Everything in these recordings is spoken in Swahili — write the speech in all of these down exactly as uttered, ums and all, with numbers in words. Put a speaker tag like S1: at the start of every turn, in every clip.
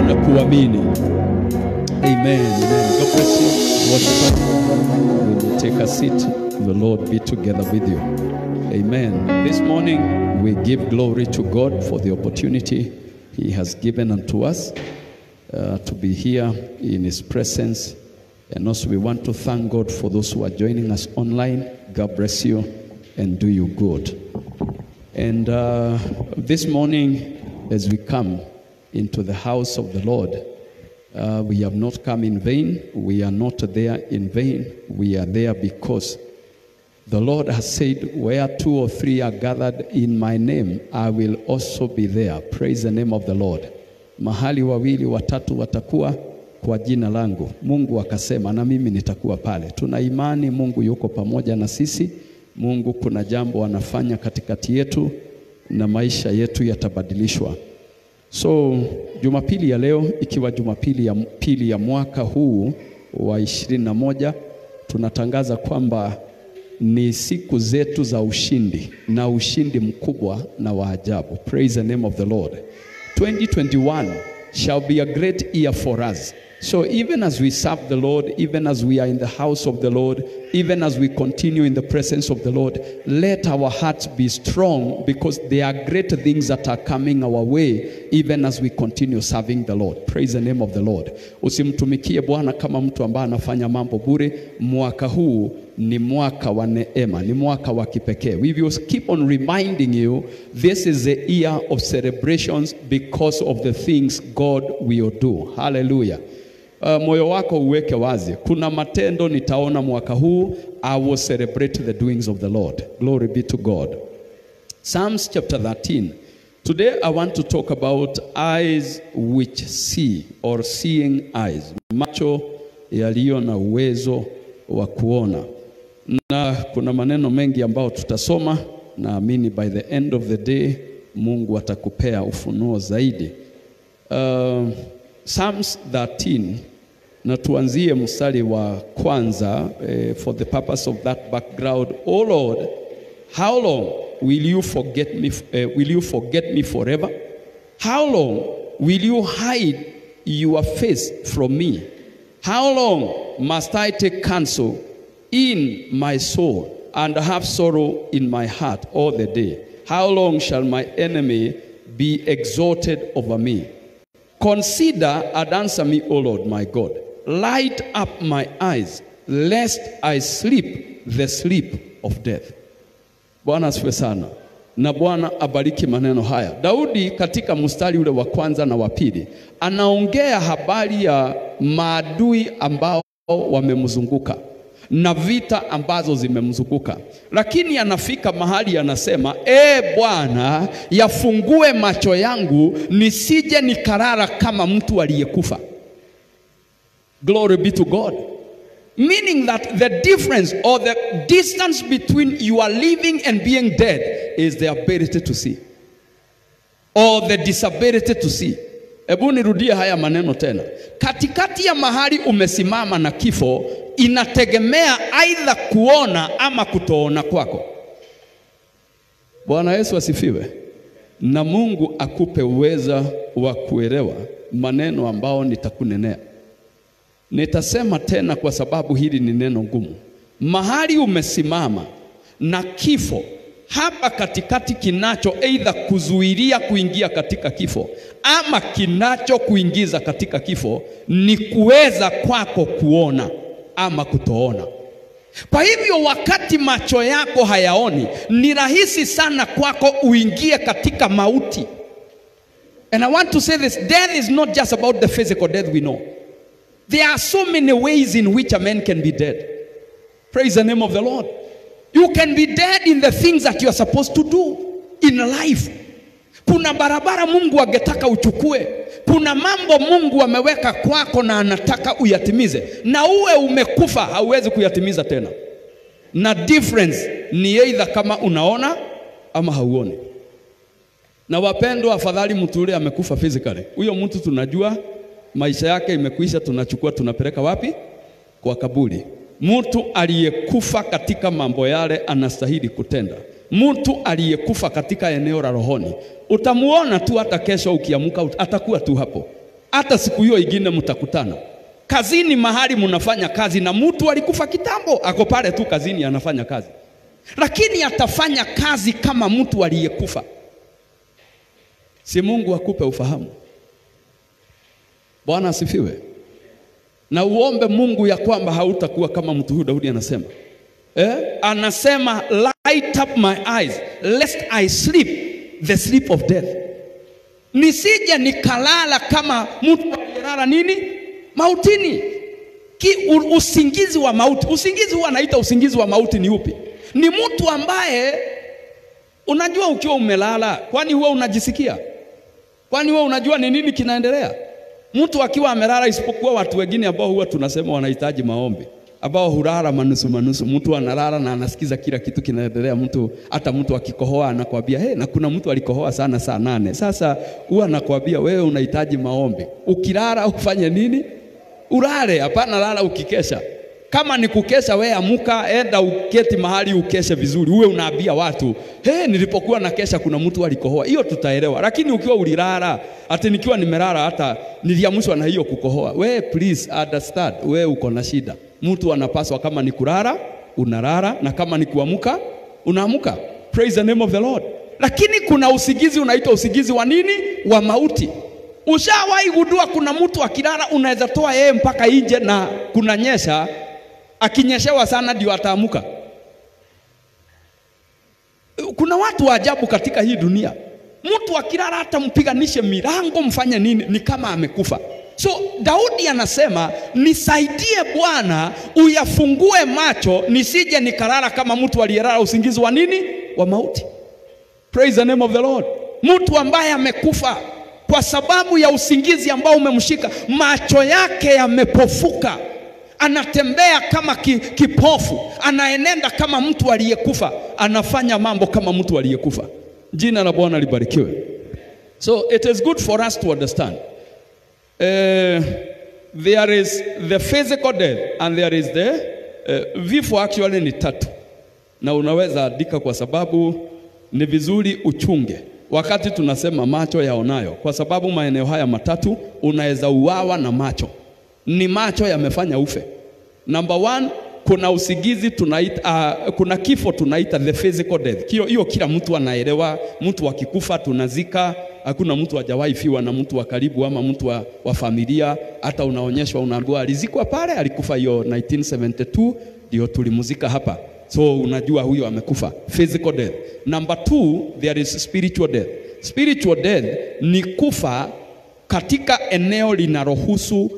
S1: na kuamini. Amen. Amen. God bless you. Worship. When you take a seat, the Lord be together with you. Amen. This morning we give glory to God for the opportunity He has given unto us uh, to be here in His presence. And also we want to thank God for those who are joining us online. God bless you and do you good. And uh, this morning, as we come into the house of the Lord, uh, we have not come in vain. We are not there in vain. We are there because the Lord has said, where two or three are gathered in my name, I will also be there. Praise the name of the Lord. Mahali wawili watatu watakuwa kwa jina langu. Mungu akasema na mimi nitakuwa pale. Tuna imani Mungu yuko pamoja na sisi. Mungu kuna jambo anafanya katikati yetu na maisha yetu yatabadilishwa. So Jumapili ya leo ikiwa Jumapili ya pili ya mwaka huu wa ishirini na moja, tunatangaza kwamba ni siku zetu za ushindi na ushindi mkubwa na wa ajabu. Praise the name of the Lord. twenty twenty-one shall be a great year for us. So even as we serve the Lord, even as we are in the house of the Lord, even as we continue in the presence of the Lord, let our hearts be strong because there are great things that are coming our way even as we continue serving the Lord. Praise the name of the Lord. Usimtumikie Bwana kama mtu ambaye anafanya mambo bure. Mwaka huu ni mwaka wa neema, ni mwaka wa kipekee. We will keep on reminding you this is the year of celebrations because of the things God will do. Hallelujah. Uh, moyo wako uweke wazi. Kuna matendo nitaona mwaka huu. I will celebrate the doings of the Lord. Glory be to God. Psalms chapter thirteen. Today I want to talk about eyes which see, or seeing eyes. Macho yaliyo na uwezo wa kuona. Na kuna maneno mengi ambao tutasoma. Naamini by the end of the day Mungu atakupea ufunuo zaidi. Uh, Psalms thirteen, na tuanzie mstari wa kwanza uh, for the purpose of that background. Oh Lord, how long will you forget me uh, will you forget me forever? How long will you hide your face from me? How long must I take counsel in my soul and have sorrow in my heart all the day? How long shall my enemy be exalted over me? Consider and answer me, O Lord my God. Light up my eyes, lest I sleep the sleep of death. Bwana asifiwe sana. Na Bwana abariki maneno haya. Daudi katika mstari ule wa kwanza na wa pili anaongea habari ya maadui ambao wamemzunguka na vita ambazo zimemzunguka. Lakini anafika mahali anasema, e Bwana, yafungue macho yangu nisije nikarara kama mtu aliyekufa. Glory be to God. Meaning that the difference or the distance between you are living and being dead is the ability to see, or the disability to see. Ebu nirudie haya maneno tena. Katikati ya mahali umesimama na kifo inategemea aidha kuona ama kutoona kwako. Bwana Yesu asifiwe. Na Mungu akupe uweza wa kuelewa maneno ambao nitakunenea. Nitasema tena kwa sababu hili ni neno ngumu. Mahali umesimama na kifo, hapa katikati kinacho aidha kuzuilia kuingia katika kifo ama kinacho kuingiza katika kifo ni kuweza kwako kuona ama kutoona. Kwa hivyo wakati macho yako hayaoni, ni rahisi sana kwako uingie katika mauti. And I want to say this, death is not just about the physical death we know. There are so many ways in which a man can be dead. Praise the name of the Lord. You can be dead in the things that you are supposed to do in life. Kuna barabara Mungu angetaka uchukue. Kuna mambo Mungu ameweka kwako na anataka uyatimize. Na uwe umekufa hauwezi kuyatimiza tena. Na difference ni either kama unaona ama hauoni. Na wapendwa, afadhali mtu yule amekufa physically. Huyo mtu tunajua maisha yake imekwisha, tunachukua tunapeleka wapi? Kwa kaburi. Mtu aliyekufa katika mambo yale anastahili kutenda. Mtu aliyekufa katika eneo la rohoni, utamuona tu hata kesho ukiamka atakuwa tu hapo. hata siku hiyo ingine mtakutana. Kazini mahali mnafanya kazi na mtu alikufa kitambo, ako pale tu kazini anafanya kazi. Lakini atafanya kazi kama mtu aliyekufa. Si Mungu akupe ufahamu. Bwana asifiwe. Na uombe Mungu ya kwamba hautakuwa kama mtu huyu. Daudi anasema. Eh? Anasema light up my eyes lest I sleep the sleep of death. Nisije nikalala kama mtu aliyelala nini? Mautini. Ki usingizi wa mauti. Usingizi huwa anaita usingizi wa mauti ni upi? Ni mtu ambaye unajua ukiwa umelala, kwani huwa unajisikia? Kwani wewe unajua ni nini kinaendelea? Mtu akiwa amelala, isipokuwa watu wengine ambao huwa tunasema wanahitaji maombi, ambao hulala manusu manusu. Mtu analala na anasikiza kila kitu kinaendelea. Mtu hata mtu akikohoa anakuambia hey, na kuna mtu alikohoa sana saa nane. Sasa huwa anakuambia wewe unahitaji maombi. Ukilala ufanye nini? Ulale, hapana lala ukikesha. Kama ni kukesha, wewe amuka, enda uketi mahali ukeshe vizuri. Uwe unaambia watu, "Hey, nilipokuwa na kesha kuna mtu alikohoa." Hiyo tutaelewa. Lakini ukiwa ulilala, ati nikiwa nimelala hata niliamshwa na hiyo kukohoa. Wewe please understand, wewe uko na shida. Mtu anapaswa kama ni kulala, unalala, na kama ni kuamuka, unaamuka. Praise the name of the Lord. Lakini kuna usingizi unaitwa usingizi wa nini? Wa mauti. Ushawahi gundua kuna mtu akilala unaweza toa yeye mpaka nje na kunanyesha, akinyeshewa sana ndio ataamuka. Kuna watu wa ajabu katika hii dunia. Mtu akilala hata mpiganishe milango mfanye nini ni kama amekufa. So Daudi anasema nisaidie Bwana uyafungue macho nisije nikalala kama mtu aliyelala usingizi wa nini? Wa mauti. Praise the name of the Lord. Mtu ambaye amekufa kwa sababu ya usingizi ambao umemshika, macho yake yamepofuka, anatembea kama ki, kipofu, anaenenda kama mtu aliyekufa, anafanya mambo kama mtu aliyekufa. Jina la Bwana libarikiwe. So it is good for us to understand uh, there is the physical death and there is the uh, vifo actually ni tatu, na unaweza andika kwa sababu ni vizuri uchunge wakati tunasema macho yaonayo, kwa sababu maeneo haya matatu unaweza uawa na macho. Ni macho yamefanya ufe. Number one, kuna usingizi tunaita uh, kuna kifo tunaita the physical death. Hiyo hiyo kila mtu anaelewa. Mtu akikufa tunazika. Hakuna mtu hajawahi fiwa na mtu wa karibu ama mtu wa, wa familia. Hata unaonyeshwa unaambiwa alizikwa pale, alikufa hiyo nineteen seventy-two ndio tulimuzika hapa. So unajua huyo amekufa. Physical death. Number two, there is spiritual death. Spiritual death ni kufa katika eneo linalohusu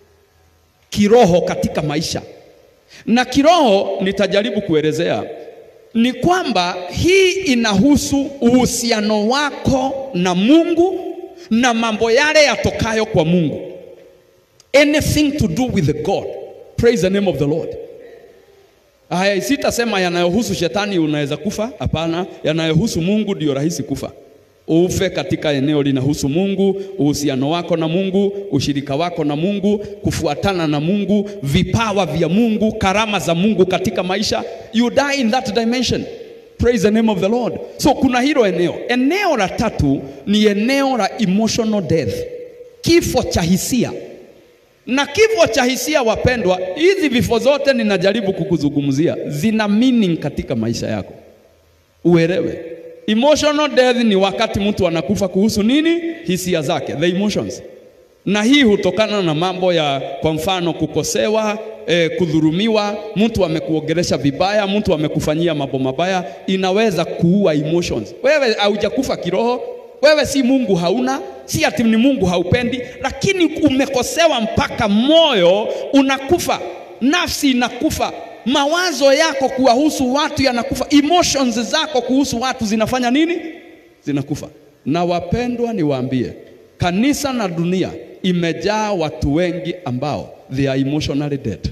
S1: kiroho katika maisha. Na kiroho nitajaribu kuelezea ni kwamba hii inahusu uhusiano wako na Mungu na mambo yale yatokayo kwa Mungu. Anything to do with the God. Praise the name of the Lord. Haya, sitasema yanayohusu shetani unaweza kufa, hapana. Yanayohusu Mungu ndio rahisi kufa. Ufe katika eneo linahusu Mungu, uhusiano wako na Mungu, ushirika wako na Mungu, kufuatana na Mungu, vipawa vya Mungu, karama za Mungu katika maisha. You die in that dimension. Praise the name of the Lord. So kuna hilo eneo. Eneo la tatu ni eneo la emotional death. Kifo cha hisia. Na kifo cha hisia, wapendwa, hizi vifo zote ninajaribu kukuzungumzia zina meaning katika maisha yako. Uelewe. Emotional death ni wakati mtu anakufa kuhusu nini? Hisia zake, the emotions. Na hii hutokana na mambo ya, kwa mfano, kukosewa, eh, kudhulumiwa, mtu amekuongelesha vibaya, mtu amekufanyia mambo mabaya, inaweza kuua emotions. Wewe haujakufa kiroho, wewe si Mungu hauna, si ati ni Mungu haupendi, lakini umekosewa mpaka moyo unakufa, nafsi inakufa, mawazo yako kuhusu watu yanakufa, emotions zako kuhusu watu zinafanya nini? Zinakufa. Na wapendwa, niwaambie, kanisa na dunia imejaa watu wengi ambao they are emotionally dead.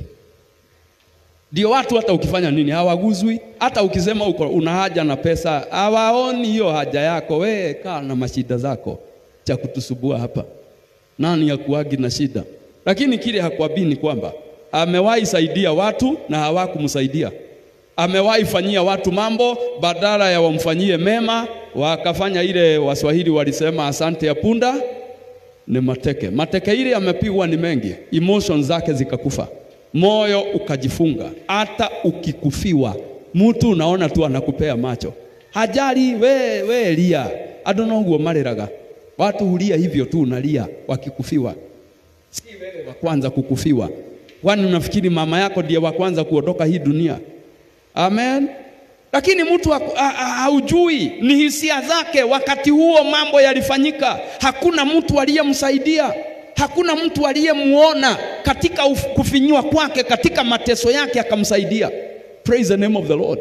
S1: Ndio watu hata ukifanya nini hawaguzwi. Hata ukisema uko una haja na pesa hawaoni hiyo haja yako. Wewe kaa na mashida zako, cha kutusubua hapa. Nani yakuagi na shida? Lakini kile hakuabini kwamba amewahi saidia watu na hawakumsaidia. Amewahi fanyia watu mambo, badala ya wamfanyie mema wakafanya ile Waswahili walisema asante ya punda ni mateke. Mateke ile yamepigwa ni mengi, emotions zake zikakufa, moyo ukajifunga. Hata ukikufiwa mtu unaona tu anakupea macho, hajali we we lia. Ado no guo mareraga, watu hulia hivyo tu, unalia wakikufiwa. Si wewe wa kwanza kukufiwa. Kwani unafikiri mama yako ndiye wa kwanza kuondoka hii dunia? Amen. Lakini mtu haujui ni hisia zake wakati huo mambo yalifanyika. Hakuna mtu aliyemsaidia, hakuna mtu aliyemuona katika kufinywa kwake, katika mateso yake akamsaidia. Praise the name of the Lord.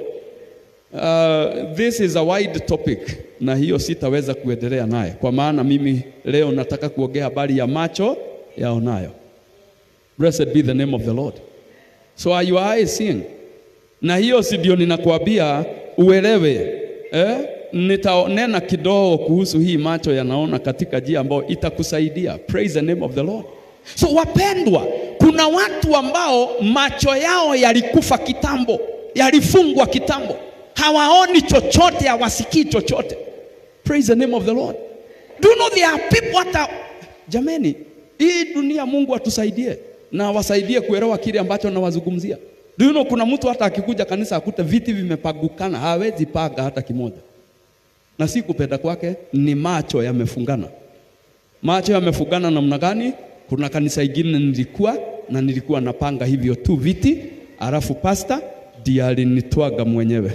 S1: Uh, this is a wide topic, na hiyo sitaweza kuendelea naye, kwa maana mimi leo nataka kuongea habari ya macho yaonayo. Blessed be the name of the Lord. So are your eyes seeing? Na hiyo si ndio ninakuambia uelewe. Eh? Nitaonena kidogo kuhusu hii macho yanaona katika njia ambayo itakusaidia. Praise the name of the Lord. So wapendwa, kuna watu ambao macho yao yalikufa kitambo, yalifungwa kitambo. Hawaoni chochote, hawasikii chochote. Praise the name of the Lord. Do you know there are people hata, jameni, hii dunia Mungu atusaidie na wasaidie kuelewa kile ambacho nawazungumzia. Do you know kuna mtu hata akikuja kanisa akute viti vimepagukana, hawezi paga hata kimoja. Na si kupenda kwake, ni macho yamefungana. Macho yamefungana namna gani? Kuna kanisa ingine nilikuwa na nilikuwa napanga hivyo tu viti, alafu pastor ndiye alinitwaga mwenyewe.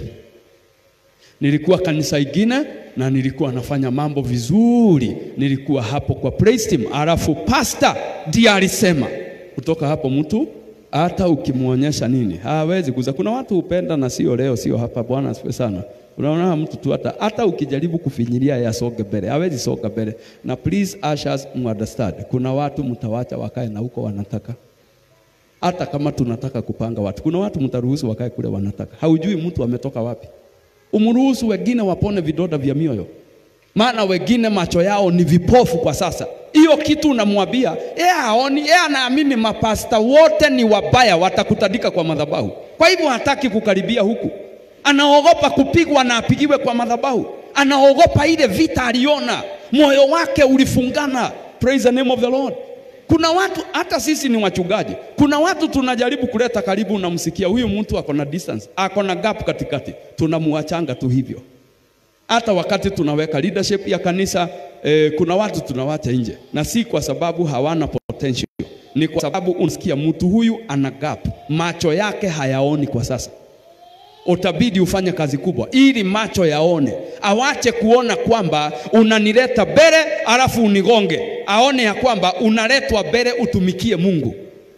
S1: Nilikuwa kanisa ingine na nilikuwa nafanya mambo vizuri, nilikuwa hapo kwa praise team, alafu pastor ndiye alisema. Kutoka hapo mtu hata ukimuonyesha nini hawezi kuza. Kuna watu upenda na sio leo, sio hapa. Bwana asifiwe sana. Unaona mtu tu hata hata ukijaribu kufinyilia ya soge mbele, hawezi soga mbele. Na please ushers understand, kuna watu mtawacha wakae na huko wanataka. Hata kama tunataka kupanga watu, kuna watu mtaruhusu wakae kule wanataka. Haujui mtu ametoka wapi. Umruhusu wengine wapone vidoda vya mioyo, maana wengine macho yao ni vipofu kwa sasa. Hiyo kitu unamwambia, yeye haoni, yeye anaamini mapasta wote ni wabaya, watakutandika kwa madhabahu. Kwa hivyo hataki kukaribia huku. Anaogopa kupigwa na apigiwe kwa madhabahu. Anaogopa ile vita aliona, moyo wake ulifungana. Praise the name of the Lord. Kuna watu, hata sisi ni wachungaji, kuna watu tunajaribu kuleta karibu, unamsikia huyu mtu ako na distance, ako na gap katikati, tunamuachanga tu hivyo. Hata wakati tunaweka leadership ya kanisa, eh, kuna watu tunawacha nje, na si kwa sababu hawana potential, ni kwa sababu unasikia mtu huyu ana gap, macho yake hayaoni kwa sasa. Utabidi ufanye kazi kubwa ili macho yaone. Awache kuona kwamba unanileta mbele alafu unigonge, aone ya kwamba unaletwa mbele utumikie Mungu.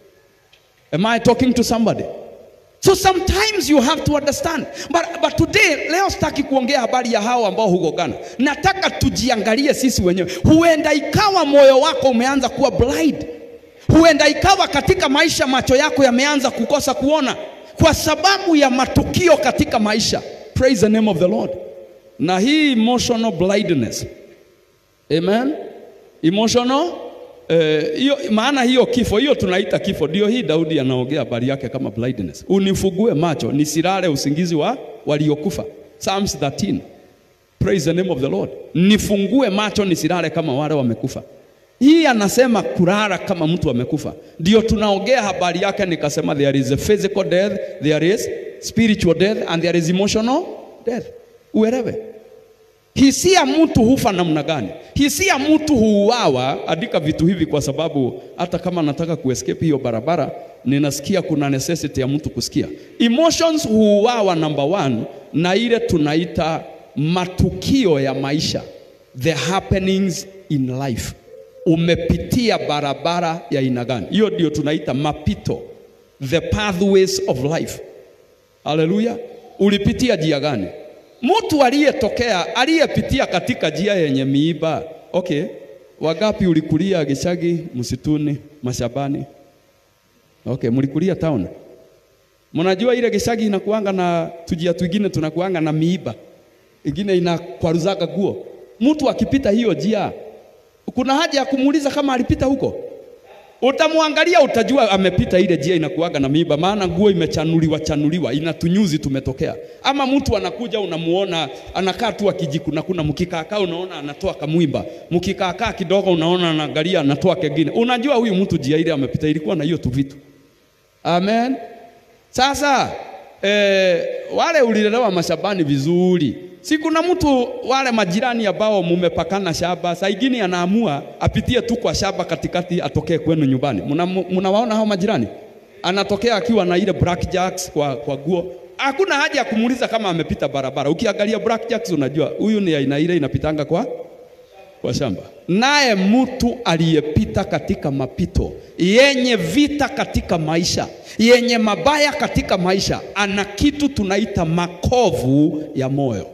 S1: Am I talking to somebody? So sometimes you have to understand. But, but today, leo sitaki kuongea habari ya hao ambao hugogana. Nataka tujiangalie sisi wenyewe. Huenda ikawa moyo wako umeanza kuwa blind. Huenda ikawa katika maisha macho yako yameanza kukosa kuona kwa sababu ya matukio katika maisha. Praise the name of the Lord. Na hii emotional blindness. Amen. Emotional hiyo, uh, maana hiyo kifo, hiyo tunaita kifo. Ndio hii Daudi anaongea habari yake kama blindness. Unifugue macho nisilale usingizi wa waliokufa. Psalms thirteen. Praise the name of the Lord. Nifungue macho nisilale kama wale wamekufa. Hii anasema kulala kama mtu amekufa. Ndio tunaongea habari yake, nikasema there is a physical death, there is spiritual death, and there is emotional death. Uelewe. Hisia mtu hufa namna gani? Hisia mtu huuawa. Andika vitu hivi kwa sababu hata kama nataka kuescape hiyo barabara, ninasikia kuna necessity ya mtu kusikia. Emotions huuawa number one na ile tunaita matukio ya maisha, the happenings in life. Umepitia barabara ya aina gani? Hiyo ndio tunaita mapito, the pathways of life. Hallelujah. Ulipitia njia gani? Mtu aliyetokea, aliyepitia katika njia yenye miiba. Okay. Wagapi ulikulia Gishagi, msituni, mashambani? Okay, mlikulia town. Mnajua ile Gishagi inakuanga na tujia twingine tunakuanga na miiba. Ingine inakwaruzaga guo. Mtu akipita hiyo njia, kuna haja ya kumuuliza kama alipita huko? Utamwangalia utajua amepita ile njia inakuaga na miiba, maana nguo imechanuliwa chanuliwa, inatunyuzi tumetokea. Ama mtu anakuja unamuona anakaa tu akijikuna kuna mkikaakaa unaona anatoa kamwimba, mkikaakaa kidogo unaona anaangalia anatoa kingine. Unajua huyu mtu njia ile amepita ilikuwa na hiyo tu vitu. Amen. Sasa eh, wale ulilelewa mashambani vizuri. Si kuna mtu wale majirani ambao mumepakana shamba, saa ingine anaamua apitie tu kwa shamba katikati atokee kwenu nyumbani. Mnawaona hao majirani? Anatokea akiwa na ile black jacks kwa kwa guo. Hakuna haja ya kumuuliza kama amepita barabara. Ukiangalia black jacks unajua huyu ni aina ile inapitanga kwa kwa shamba. Naye mtu aliyepita katika mapito yenye vita katika maisha, yenye mabaya katika maisha, ana kitu tunaita makovu ya moyo.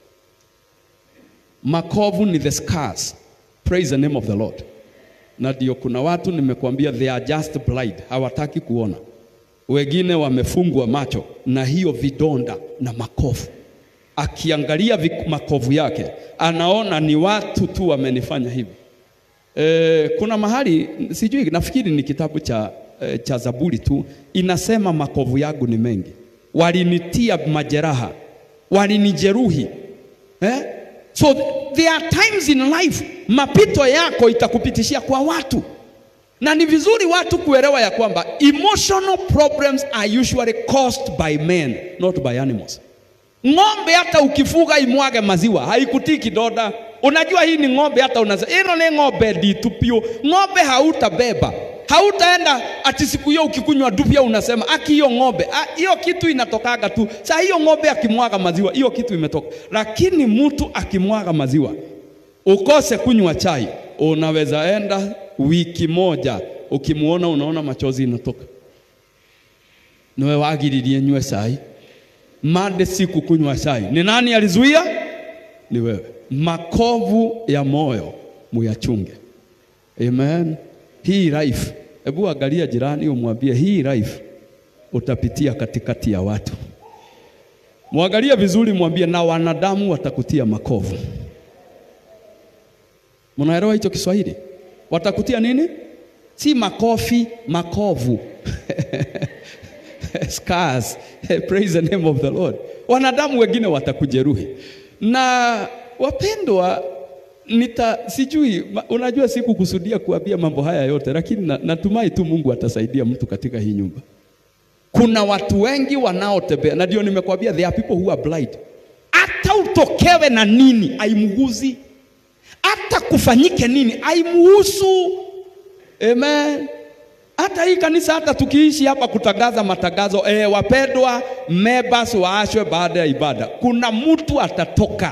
S1: Makovu ni the scars. Praise the name of the Lord. Na ndio kuna watu nimekuambia they are just blind, hawataki kuona. Wengine wamefungwa macho na hiyo vidonda na makovu. Akiangalia makovu yake anaona ni watu tu wamenifanya hivi. E, kuna mahali sijui nafikiri ni kitabu cha e, cha Zaburi tu inasema makovu yangu ni mengi. Walinitia majeraha, walinijeruhi. Eh? So there are times in life mapito yako itakupitishia kwa watu. Na ni vizuri watu kuelewa ya kwamba emotional problems are usually caused by men, not by animals. Ng'ombe hata ukifuga imwage maziwa haikutii kidoda. Unajua hii ni ng'ombe hata unasema hilo ni ng'ombe ditupio. Ng'ombe hautabeba. Hautaenda ati siku hiyo ukikunywa dupia unasema aki hiyo ng'ombe. Hiyo kitu inatokaga tu. Sasa hiyo ng'ombe akimwaga maziwa hiyo kitu imetoka. Lakini mtu akimwaga maziwa ukose kunywa chai, unaweza enda wiki moja ukimuona unaona machozi inatoka. Niwe wagiririe nywe chai. Made siku kunywa chai. Ni nani alizuia? Ni wewe. Makovu ya moyo muyachunge. Amen. Hii life, hebu angalia jirani umwambie hii life utapitia katikati ya watu. Muangalie vizuri mwambie na wanadamu watakutia makovu. Mnaelewa hicho Kiswahili? Watakutia nini? Si makofi, makovu. Scars. Praise the name of the Lord. Wanadamu wengine watakujeruhi. Na wapendwa, nita sijui unajua siku kusudia kuambia mambo haya yote, lakini na, natumai tu Mungu atasaidia mtu katika hii nyumba. Kuna watu wengi wanaotembea na ndio nimekuambia there are people who are blind. Hata utokewe na nini aimuguzi. Hata kufanyike nini aimuhusu. Amen. Hata hii kanisa hata tukiishi hapa kutangaza matangazo eh wapendwa members waashwe baada ya ibada. Kuna mtu atatoka.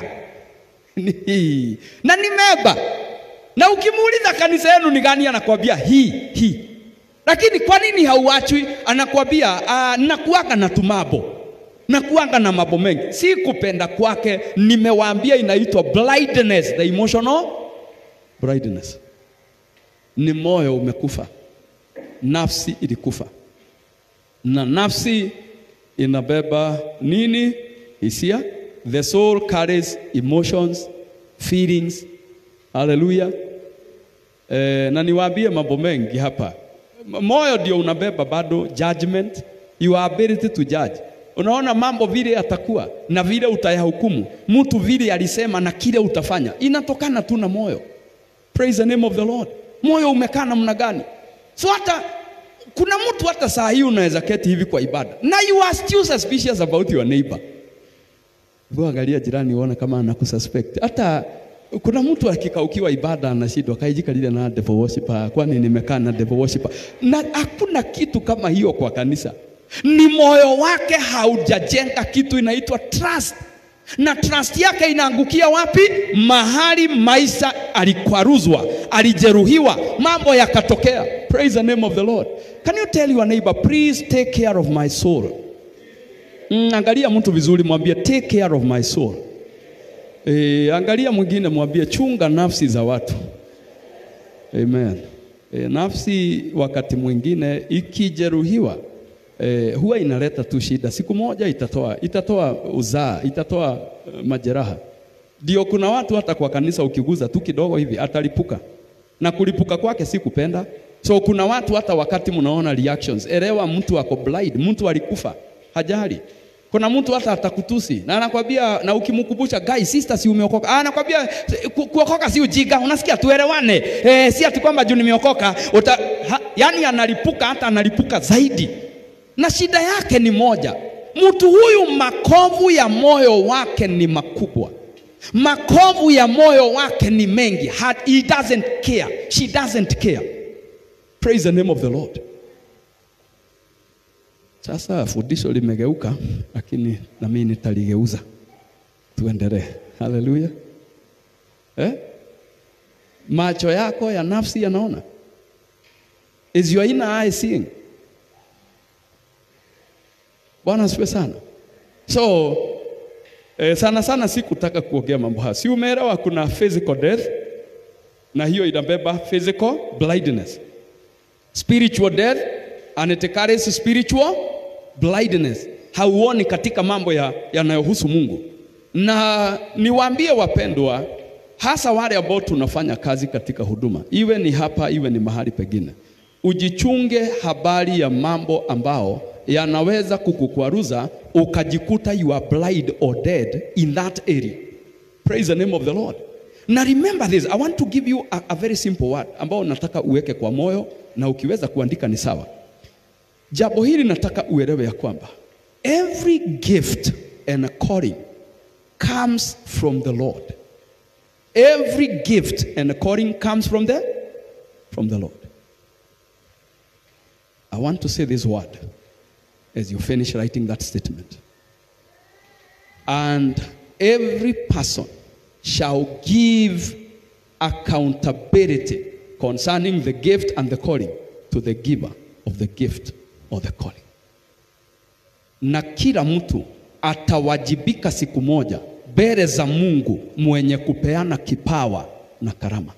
S1: Na ni meba. Na ukimuuliza kanisa yenu ni gani anakuambia hii hii. Lakini kwa nini hauachwi? Anakuambia uh, nakuanga na tumabo. Nakuanga na mambo mengi. Si kupenda kwake, nimewaambia inaitwa blindness, the emotional blindness. Ni moyo umekufa. Nafsi ilikufa. Na nafsi inabeba nini? Hisia. The soul carries emotions, feelings. Hallelujah. Eh, na niwaambie mambo mengi hapa. Moyo ndio unabeba bado judgment, your ability to judge. Unaona mambo vile atakuwa na vile utayahukumu. Mtu vile alisema na kile utafanya. Inatokana tu na moyo. Praise the name of the Lord. Moyo umekaa namna gani? So hata kuna mtu hata saa hii unaweza keti hivi kwa ibada na you are still suspicious about your neighbor. Wewe angalia jirani uone kama anakususpect. Hata kuna mtu akikaukiwa ibada anashindwa kaijika lile na devil worshiper, kwani nimekaa na devil worshiper. Na hakuna kitu kama hiyo kwa kanisa. Ni moyo wake haujajenga kitu inaitwa trust. Na trust yake inaangukia wapi? Mahali maisha alikwaruzwa, alijeruhiwa, mambo yakatokea. Praise the name of the Lord. Can you tell your neighbor, please take care of my soul? Mm, angalia mtu vizuri mwambie take care of my soul. E, angalia mwingine mwambie chunga nafsi za watu. Amen. E, nafsi wakati mwingine ikijeruhiwa e, huwa inaleta tu shida. Siku moja itatoa itatoa uzaa, itatoa uh, majeraha. Ndio kuna watu hata kwa kanisa ukiguza tu kidogo hivi atalipuka. Na kulipuka kwake si kupenda. So kuna watu hata wakati mnaona reactions, elewa mtu ako blind, mtu alikufa, hajali. Kuna mtu hata atakutusi na anakuambia, na ukimkumbusha guys sister si umeokoka, ah anakuambia ku, kuokoka si ujinga, unasikia tuelewane, eh si ati kwamba juu nimeokoka uta, ha, yani analipuka, hata analipuka zaidi. Na shida yake ni moja, mtu huyu makovu ya moyo wake ni makubwa, makovu ya moyo wake ni mengi. He doesn't care, she doesn't care. Praise the name of the Lord. Sasa fundisho limegeuka, lakini na mimi nitaligeuza. Tuendelee. Hallelujah. Eh? Macho yako ya nafsi yanaona. Is your inner eye seeing? Bwana asifiwe sana. So eh, sana sana sikutaka kuongea mambo haya. Si umeelewa kuna physical death na hiyo inabeba physical blindness. Spiritual death and it carries spiritual blindness. Hauoni katika mambo ya yanayohusu Mungu. Na niwaambie wapendwa, hasa wale ambao tunafanya kazi katika huduma, iwe ni hapa iwe ni mahali pengine, ujichunge habari ya mambo ambao yanaweza kukukwaruza ukajikuta you are blind or dead in that area. Praise the name of the Lord. Na remember this, I want to give you a, a very simple word ambao nataka uweke kwa moyo, na ukiweza kuandika ni sawa. Jambo hili nataka uelewe ya kwamba every gift and a calling comes from the Lord. Every gift and a calling comes from the from the Lord. I want to say this word as you finish writing that statement. And every person shall give accountability concerning the gift and the calling to the giver of the gift or the calling. Na kila mtu atawajibika siku moja mbele za Mungu mwenye kupeana kipawa na karama.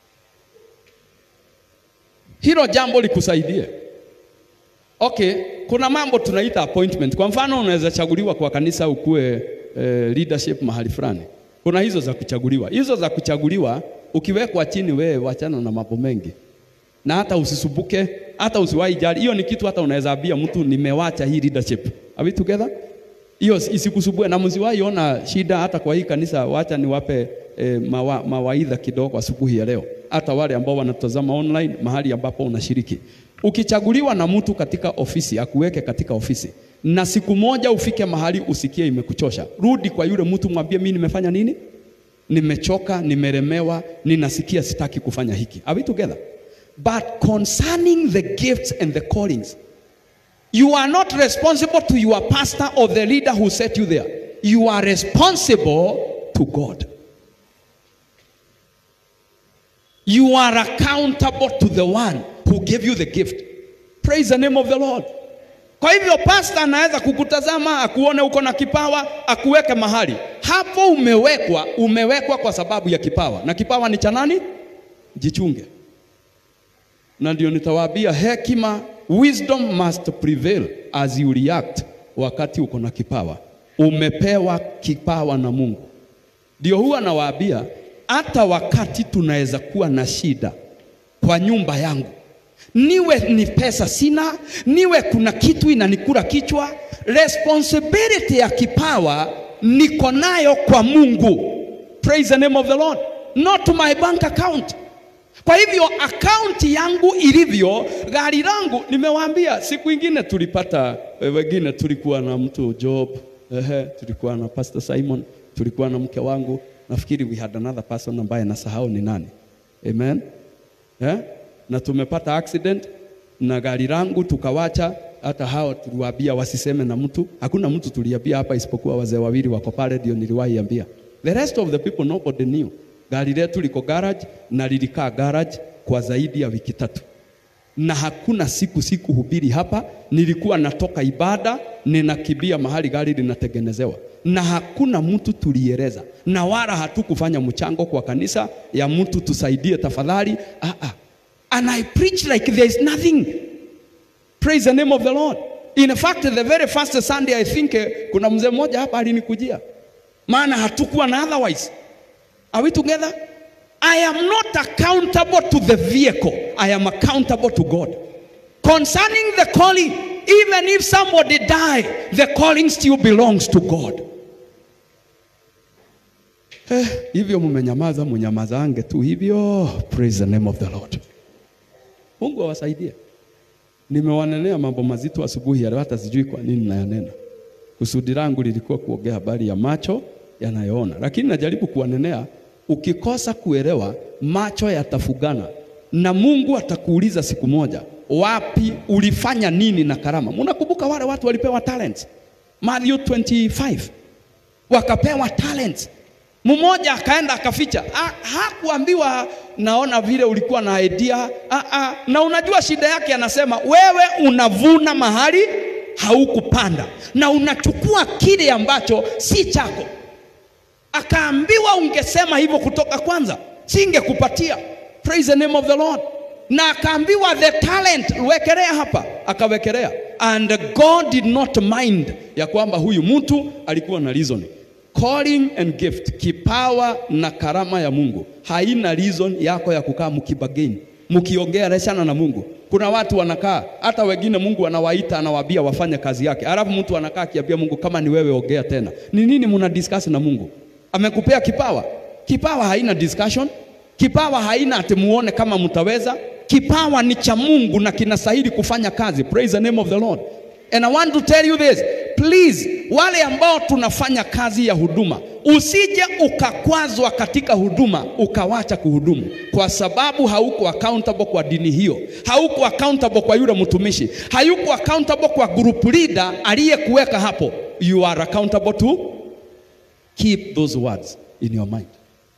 S1: Hilo jambo likusaidie. Okay, kuna mambo tunaita appointment. Kwa mfano unaweza chaguliwa kwa kanisa ukue eh, leadership mahali fulani. Kuna hizo za kuchaguliwa. Hizo za kuchaguliwa ukiwekwa chini wewe wachana na mambo mengi. Na hata usisubuke, hata usiwahi jali. Hiyo ni kitu hata unaweza ambia mtu nimewacha hii leadership. Are we together? Hiyo isikusubue, na msiwahi ona shida hata kwa hii kanisa. Wacha niwape eh, mawa, mawaidha kidogo asubuhi ya leo. Hata wale ambao wanatazama online mahali ambapo unashiriki. Ukichaguliwa na mtu katika ofisi, akuweke katika ofisi, na siku moja ufike mahali usikie imekuchosha, rudi kwa yule mtu mwambie mimi nimefanya nini? Nimechoka, nimeremewa, ninasikia sitaki kufanya hiki. Are we together? But concerning the gifts and the callings, you are not responsible to your pastor or the leader who set you there. You are responsible to God. You are accountable to the one who gave you the gift. Praise the name of the Lord. Kwa hivyo pastor anaweza kukutazama, akuone uko na kipawa, akuweke mahali. Hapo umewekwa, umewekwa kwa sababu ya kipawa. Na kipawa ni cha nani? Jichunge. Na ndio nitawaambia hekima, wisdom must prevail as you react wakati uko na kipawa. Umepewa kipawa na Mungu. Ndio huwa nawaambia hata wakati tunaweza kuwa na shida kwa nyumba yangu, niwe ni pesa sina, niwe kuna kitu inanikula kichwa, responsibility ya kipawa niko nayo kwa Mungu. Praise the name of the Lord. Not to my bank account. Kwa hivyo account yangu ilivyo, gari langu, nimewaambia siku ingine tulipata, wengine tulikuwa na mtu Job, ehe, tulikuwa na Pastor Simon, tulikuwa na mke wangu, nafikiri we had another person ambaye nasahau ni nani. Amen. Eh? Na tumepata accident na gari langu tukawacha, hata hao tuliwaambia wasiseme na mtu. Hakuna mtu tuliambia hapa isipokuwa wazee wawili wako pale ndio niliwahiambia. The rest of the people nobody knew. Gari letu liko garage na lilikaa garage kwa zaidi ya wiki tatu. Na hakuna siku siku hubiri hapa, nilikuwa natoka ibada, ninakibia mahali gari linatengenezewa. Na hakuna mtu tulieleza, na wala hatukufanya mchango kwa kanisa ya mtu tusaidie tafadhali. Ah ah. And I preach like there is nothing. Praise the name of the Lord. In fact, the very first Sunday I think kuna mzee mmoja hapa alinikujia. Maana hatukuwa na otherwise. Are we together? I am not accountable to the vehicle. I am accountable to God. Concerning the calling, even if somebody die, the calling still belongs to God. Eh, hivyo mumenyamaza, munyamazange tu hivyo. Praise the name of the Lord. Mungu awasaidie. Nimewanenea mambo mazito asubuhi ya hata sijui kwa nini nayanena. Kusudi langu lilikuwa kuongea habari ya macho yanayoona. Lakini najaribu kuwanenea, ukikosa kuelewa macho yatafugana. Na Mungu atakuuliza siku moja, wapi ulifanya nini na karama? Mnakumbuka wale watu walipewa talents? Matthew twenty-five. Wakapewa talents. Mmoja akaenda akaficha. Ha, hakuambiwa naona vile ulikuwa na idea. Ha, ha. Na unajua shida yake, anasema wewe unavuna mahali haukupanda na unachukua kile ambacho si chako. Akaambiwa ungesema hivyo kutoka kwanza, singekupatia. Praise the name of the Lord. Na akaambiwa the talent wekelea hapa, akawekelea. And God did not mind ya kwamba huyu mtu alikuwa na reason. Calling and gift, kipawa na karama ya Mungu haina reason yako ya kukaa mkibageni mkiongea reshana na Mungu. Kuna watu wanakaa, hata wengine Mungu anawaita anawaambia wafanye kazi yake, alafu mtu anakaa akiambia Mungu, kama ni wewe ongea tena. Ni nini mna discuss na Mungu? Amekupea kipawa. Kipawa haina discussion. Kipawa haina ati muone kama mtaweza. Kipawa ni cha Mungu na kinastahili kufanya kazi. Praise the name of the Lord. And I want to tell you this, please, wale ambao tunafanya kazi ya huduma, usije ukakwazwa katika huduma ukawacha kuhudumu kwa sababu hauko accountable kwa dini hiyo, hauko accountable kwa yule mtumishi, hayuko accountable kwa group leader aliyekuweka hapo. You are accountable to keep those words in your mind.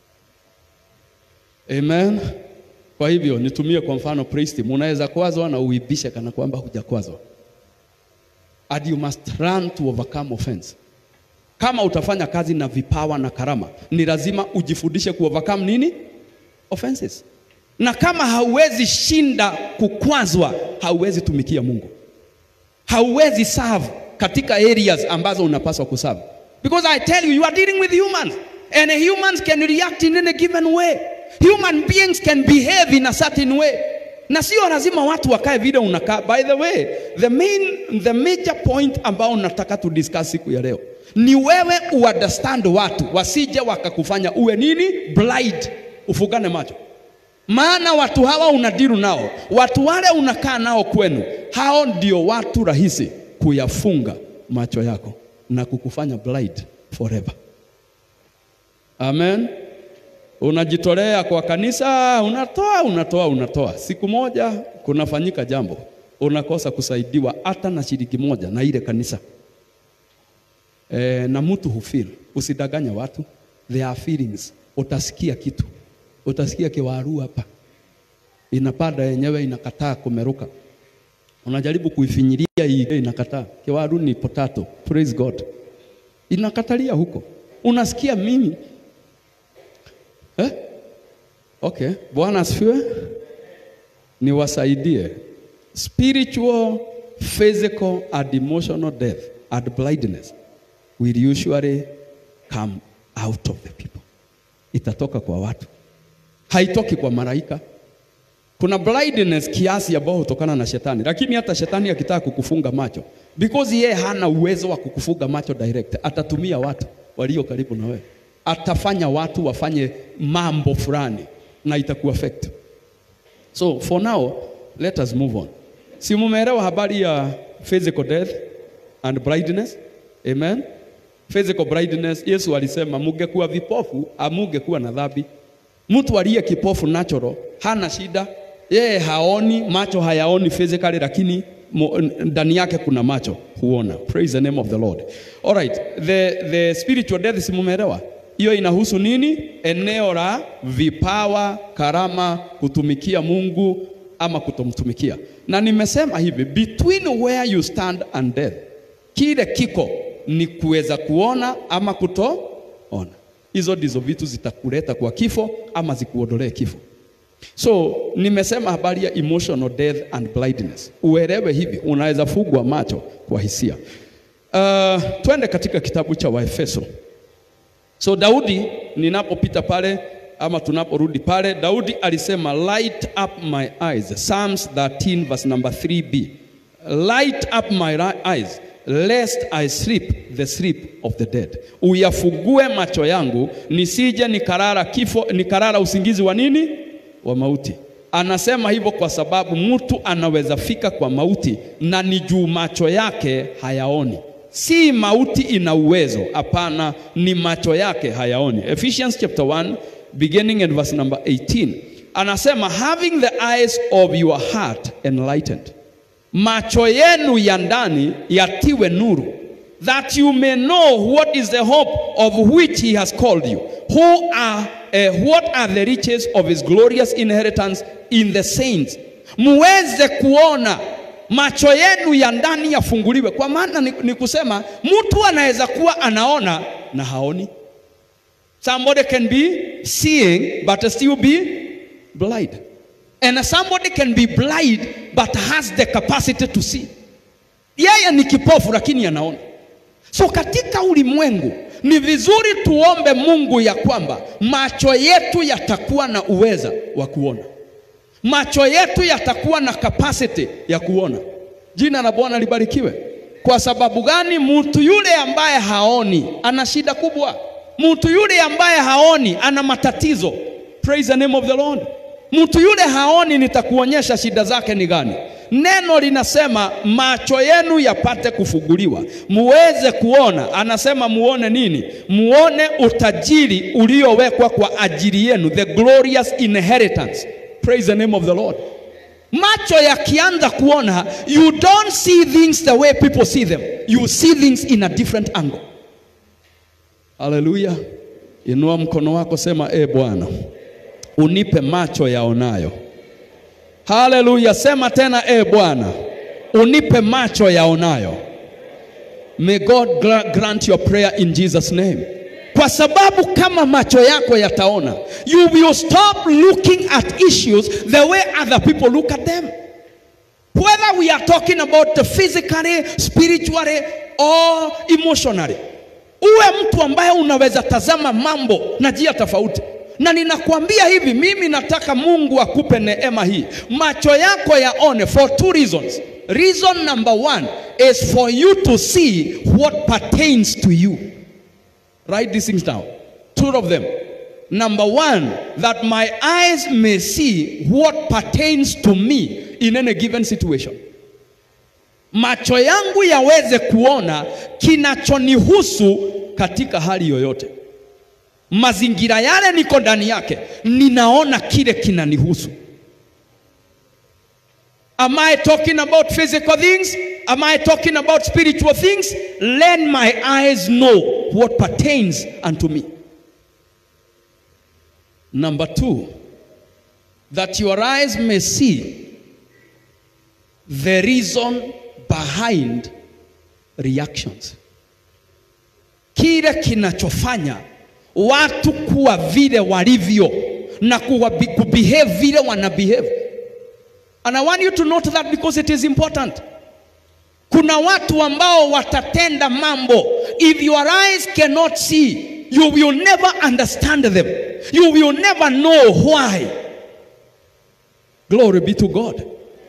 S1: Amen. Kwa hivyo nitumie kwa mfano praise team, unaweza kwazwa na uibishe kana kwamba hujakwazwa. And you must learn to overcome offense. Kama utafanya kazi na vipawa na karama, ni lazima ujifundishe ku overcome nini? Offenses. Na kama hauwezi shinda kukwazwa, hauwezi tumikia Mungu. Hauwezi serve katika areas ambazo unapaswa kuserve. Because I tell you, you are dealing with humans. And humans can react in a given way. Human beings can behave in a certain way. Na sio lazima watu wakae vile unakaa. By the way, the main the major point ambao nataka to discuss siku ya leo ni wewe uunderstand watu wasije wakakufanya uwe nini? Blind, ufugane macho. Maana watu hawa unadiru nao, watu wale unakaa nao kwenu, hao ndio watu rahisi kuyafunga macho yako na kukufanya blind forever. Amen. Unajitolea kwa kanisa, unatoa, unatoa, unatoa. Siku moja kunafanyika jambo, unakosa kusaidiwa hata na shilingi moja na ile kanisa. E, na mtu hufeel, usidanganya watu, there are feelings. Utasikia kitu, utasikia kiwaru hapa, inapada yenyewe inakataa kumeruka. Unajaribu kuifinyilia hii, inakataa. Kiwaru ni potato, praise God. Inakatalia huko. Unasikia mimi Eh? Okay, Bwana asifiwe. Niwasaidie. Spiritual, physical and emotional death and blindness will usually come out of the people. Itatoka kwa watu. Haitoki kwa malaika. Kuna blindness kiasi ambao hutokana na shetani, lakini hata shetani akitaka kukufunga macho, because yeye hana uwezo wa kukufunga macho direct, atatumia watu walio karibu na wewe. Atafanya watu wafanye mambo fulani na itaku affect. So for now, let us move on. Si mumeelewa habari ya physical death and blindness? Amen. Physical blindness, Yesu alisema mungekuwa vipofu amungekuwa na dhambi. Mtu aliye kipofu natural hana shida, yeye haoni, macho hayaoni physically, lakini ndani yake kuna macho huona. Praise the name of the Lord. All right, the the spiritual death si mumeelewa? Hiyo inahusu nini? Eneo la vipawa, karama, kutumikia Mungu ama kutomtumikia. Na nimesema hivi, between where you stand and death, kile kiko ni kuweza kuona ama kutoona. Hizo ndizo vitu zitakuleta kwa kifo ama zikuondolee kifo. So nimesema habari ya emotional death and blindness. Uelewe hivi, unaweza fugwa macho kwa hisia. Uh, twende katika kitabu cha Waefeso. So Daudi ninapopita pale ama tunaporudi pale, Daudi alisema light up my eyes. Psalms thirteen verse number three b. Light up my eyes lest I sleep the sleep of the dead. Uyafugue macho yangu nisije nikarara kifo, nikarara usingizi wa nini? Wa mauti. Anasema hivyo kwa sababu mtu anaweza fika kwa mauti na ni juu macho yake hayaoni. Si mauti ina uwezo, hapana, ni macho yake hayaoni. Ephesians chapter one beginning at verse number eighteen. Anasema having the eyes of your heart enlightened. Macho yenu ya ndani yatiwe nuru, that you may know what is the hope of which he has called you, who are uh, what are the riches of his glorious inheritance in the saints. Muweze kuona, macho yenu ya ndani yafunguliwe. Kwa maana ni, ni kusema mtu anaweza kuwa anaona na haoni. Somebody can be seeing but still be blind. And somebody can be blind but has the capacity to see. Yeye ni kipofu lakini anaona. So katika ulimwengu ni vizuri tuombe Mungu ya kwamba macho yetu yatakuwa na uweza wa kuona. Macho yetu yatakuwa na capacity ya kuona. Jina la Bwana libarikiwe. Kwa sababu gani? Mtu yule ambaye haoni ana shida kubwa. Mtu yule ambaye haoni ana matatizo. Praise the name of the Lord. Mtu yule haoni, nitakuonyesha shida zake ni gani. Neno linasema macho yenu yapate kufunguliwa, muweze kuona. Anasema muone nini? Muone utajiri uliowekwa kwa ajili yenu, the glorious inheritance. Praise the name of the Lord. Macho yakianza kuona, you don't see things the way people see them. You see things in a different angle. Hallelujah. Inua mkono wako, sema e Bwana, unipe macho yaonayo. Hallelujah. Sema tena, e Bwana, unipe macho yaonayo. May God grant your prayer in Jesus' name. Kwa sababu kama macho yako yataona, you will stop looking at issues the way other people look at them. Whether we are talking about the physically, spiritually or emotionally. Uwe mtu ambaye unaweza tazama mambo na njia tofauti. Na ninakuambia hivi, mimi nataka Mungu akupe neema hii. Macho yako yaone for two reasons. Reason number one is for you to see what pertains to you. Write these things down. Two of them. Number one, that my eyes may see what pertains to me in any given situation. Macho yangu yaweze kuona kinachonihusu katika hali yoyote. Mazingira yale niko ndani yake, ninaona kile kinanihusu. Am I talking about physical things? Am I talking about spiritual things? Let my eyes know what pertains unto me. Number two, that your eyes may see the reason behind reactions. Kile kinachofanya watu kuwa vile walivyo na kubehave vile wanabehave. And I want you to note that because it is important. Kuna watu ambao watatenda mambo, if your eyes cannot see, you will never understand them. You will never know why. Glory be to God.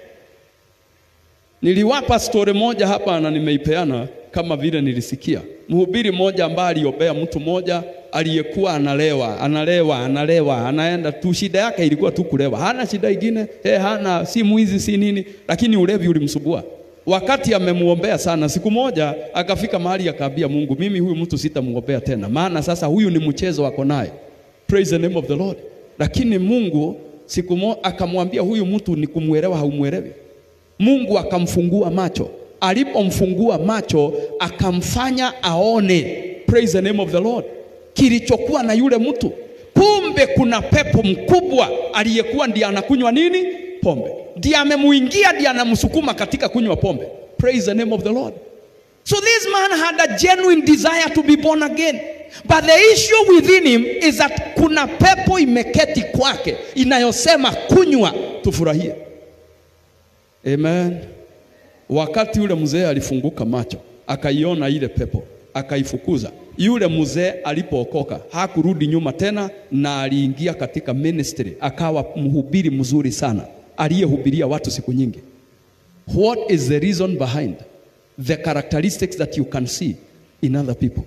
S1: Niliwapa story moja hapa na nimeipeana kama vile nilisikia. Mhubiri mmoja ambaye aliombea mtu mmoja aliyekuwa analewa, analewa, analewa, anaenda tu, shida yake ilikuwa tu kulewa. Hana shida nyingine, eh hana si mwizi si nini, lakini ulevi ulimsumbua. Wakati amemuombea sana, siku moja akafika mahali akaambia Mungu, mimi huyu mtu sitamuombea tena, maana sasa huyu ni mchezo wako naye. Praise the name of the Lord. Lakini Mungu siku moja akamwambia huyu mtu ni kumuelewa haumuelewi. Mungu akamfungua macho. Alipomfungua macho akamfanya aone, praise the name of the Lord, kilichokuwa na yule mtu. Kumbe kuna pepo mkubwa aliyekuwa ndiye anakunywa nini? Pombe. Ndiye amemuingia, ndiye anamsukuma katika kunywa pombe. Praise the name of the Lord. So this man had a genuine desire to be born again. But the issue within him is that kuna pepo imeketi kwake inayosema kunywa tufurahie. Amen. Wakati ule mzee alifunguka macho, akaiona ile pepo. akaifukuza. Yule mzee alipookoka hakurudi nyuma tena, na aliingia katika ministry, akawa mhubiri mzuri sana aliyehubiria watu siku nyingi. What is the reason behind the characteristics that you can see in other people?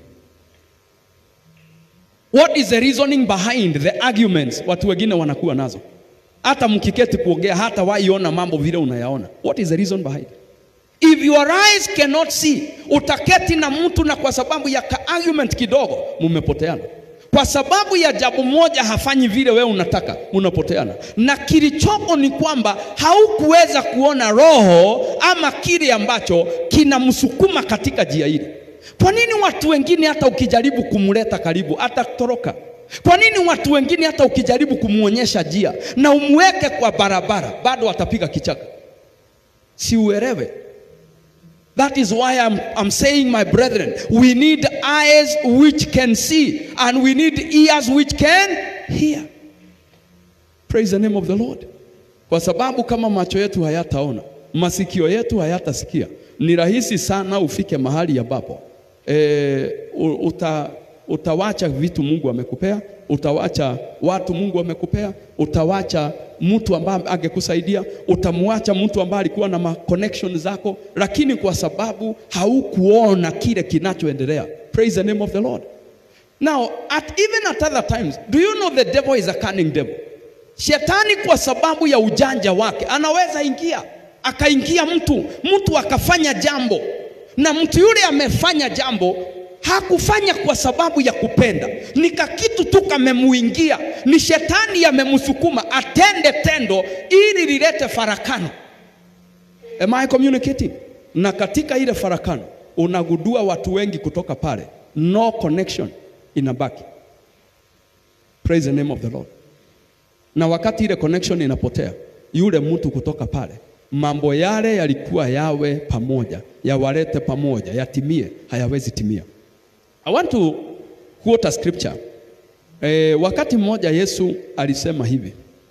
S1: What is the reasoning behind the arguments watu wengine wanakuwa nazo? Hata mkiketi kuongea, hata waiona mambo vile unayaona. What is the reason behind? If your eyes cannot see, utaketi na mtu na kwa sababu ya ka argument kidogo mumepoteana. Kwa sababu ya jambo moja hafanyi vile wewe unataka, unapoteana. Na kilichoko ni kwamba haukuweza kuona roho ama kile ambacho kinamsukuma katika njia ile. Kwa nini watu wengine hata ukijaribu kumleta karibu atatoroka? Kwa nini watu wengine hata ukijaribu kumuonyesha njia na umweke kwa barabara bado atapiga kichaka? Si uelewe. That is why I'm, I'm saying, my brethren, we need eyes which can see, and we need ears which can hear. Praise the name of the Lord. Kwa sababu kama macho yetu hayataona, masikio yetu hayatasikia, ni rahisi sana ufike mahali ambapo e, uta, utawacha vitu Mungu amekupea, utawacha watu Mungu amekupea, utawacha mtu ambaye angekusaidia, utamwacha mtu ambaye alikuwa na ma connection zako, lakini kwa sababu haukuona kile kinachoendelea. Praise the name of the Lord. Now, at even at other times, do you know the devil is a cunning devil? Shetani kwa sababu ya ujanja wake anaweza ingia, akaingia mtu, mtu akafanya jambo, na mtu yule amefanya jambo hakufanya kwa sababu ya kupenda, ni kakitu tu kamemuingia, ni shetani amemsukuma atende tendo ili lilete farakano. Am I communicating? Na katika ile farakano unagundua watu wengi kutoka pale, no connection inabaki. Praise the name of the Lord. Na wakati ile connection inapotea, yule mtu kutoka pale, mambo yale yalikuwa yawe pamoja, yawalete pamoja, yatimie, hayawezi timia. I want to quote a scripture. E, wakati mmoja Yesu alisema hivi.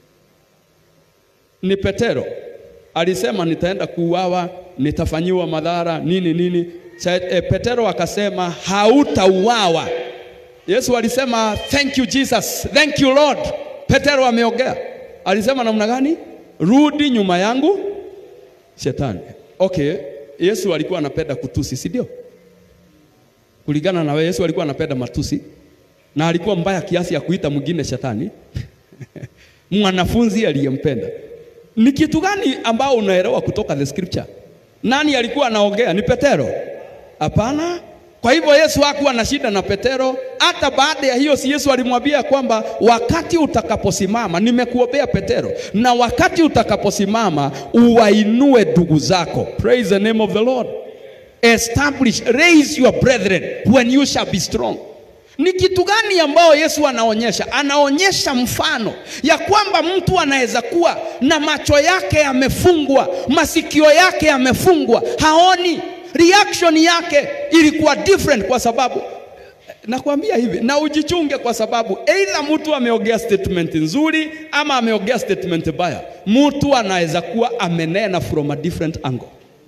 S1: Ni Petero alisema nitaenda kuuawa, nitafanyiwa madhara, nini nini. E, Petero akasema hautauawa. Yesu alisema thank you Jesus, thank you Lord. Petero ameongea. Alisema namna gani? Rudi nyuma yangu Shetani. Okay, Yesu alikuwa anapenda kutusi, si ndio? Kulingana na wewe, Yesu alikuwa anapenda matusi, na alikuwa mbaya kiasi ya kuita mwingine shetani. Mwanafunzi aliyempenda. Ni kitu gani ambao unaelewa kutoka the scripture? Nani alikuwa anaongea? Ni Petero? Hapana. Kwa hivyo Yesu hakuwa na shida na Petero. Hata baada ya hiyo, si Yesu alimwambia kwamba wakati utakaposimama, nimekuombea Petero, na wakati utakaposimama uwainue ndugu zako. Praise the name of the Lord. Establish, raise your brethren when you shall be strong. Ni kitu gani ambao Yesu anaonyesha? Anaonyesha mfano ya kwamba mtu anaweza kuwa na macho yake yamefungwa, masikio yake yamefungwa, haoni. Reaction yake ilikuwa different kwa sababu, nakwambia hivi, na ujichunge kwa sababu either mtu ameongea statement nzuri ama ameongea statement baya. Mtu anaweza kuwa amenena from a different angle.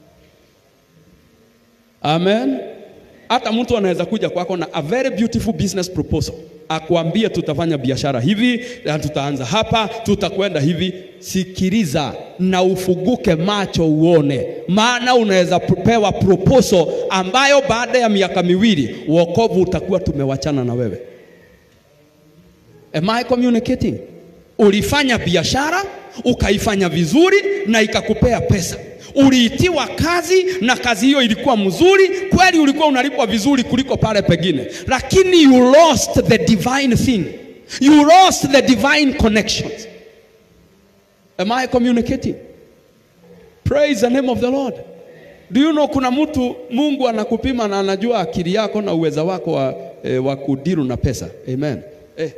S1: Amen. Hata mtu anaweza kuja kwako na a very beautiful business proposal, akwambie tutafanya biashara hivi, na tutaanza hapa, tutakwenda hivi. Sikiliza na ufunguke macho uone, maana unaweza pewa proposal ambayo baada ya miaka miwili wokovu utakuwa tumewachana na wewe. Am I communicating? Ulifanya biashara, ukaifanya vizuri na ikakupea pesa. Uliitiwa kazi na kazi hiyo ilikuwa mzuri, kweli ulikuwa unalipwa vizuri kuliko pale pengine, lakini you lost the divine thing. You lost the divine connections. Am I communicating? Praise the name of the Lord. Do you know kuna mtu Mungu anakupima na anajua akili yako na uweza wako wa, eh, wa kudiru na pesa. Amen. Eh.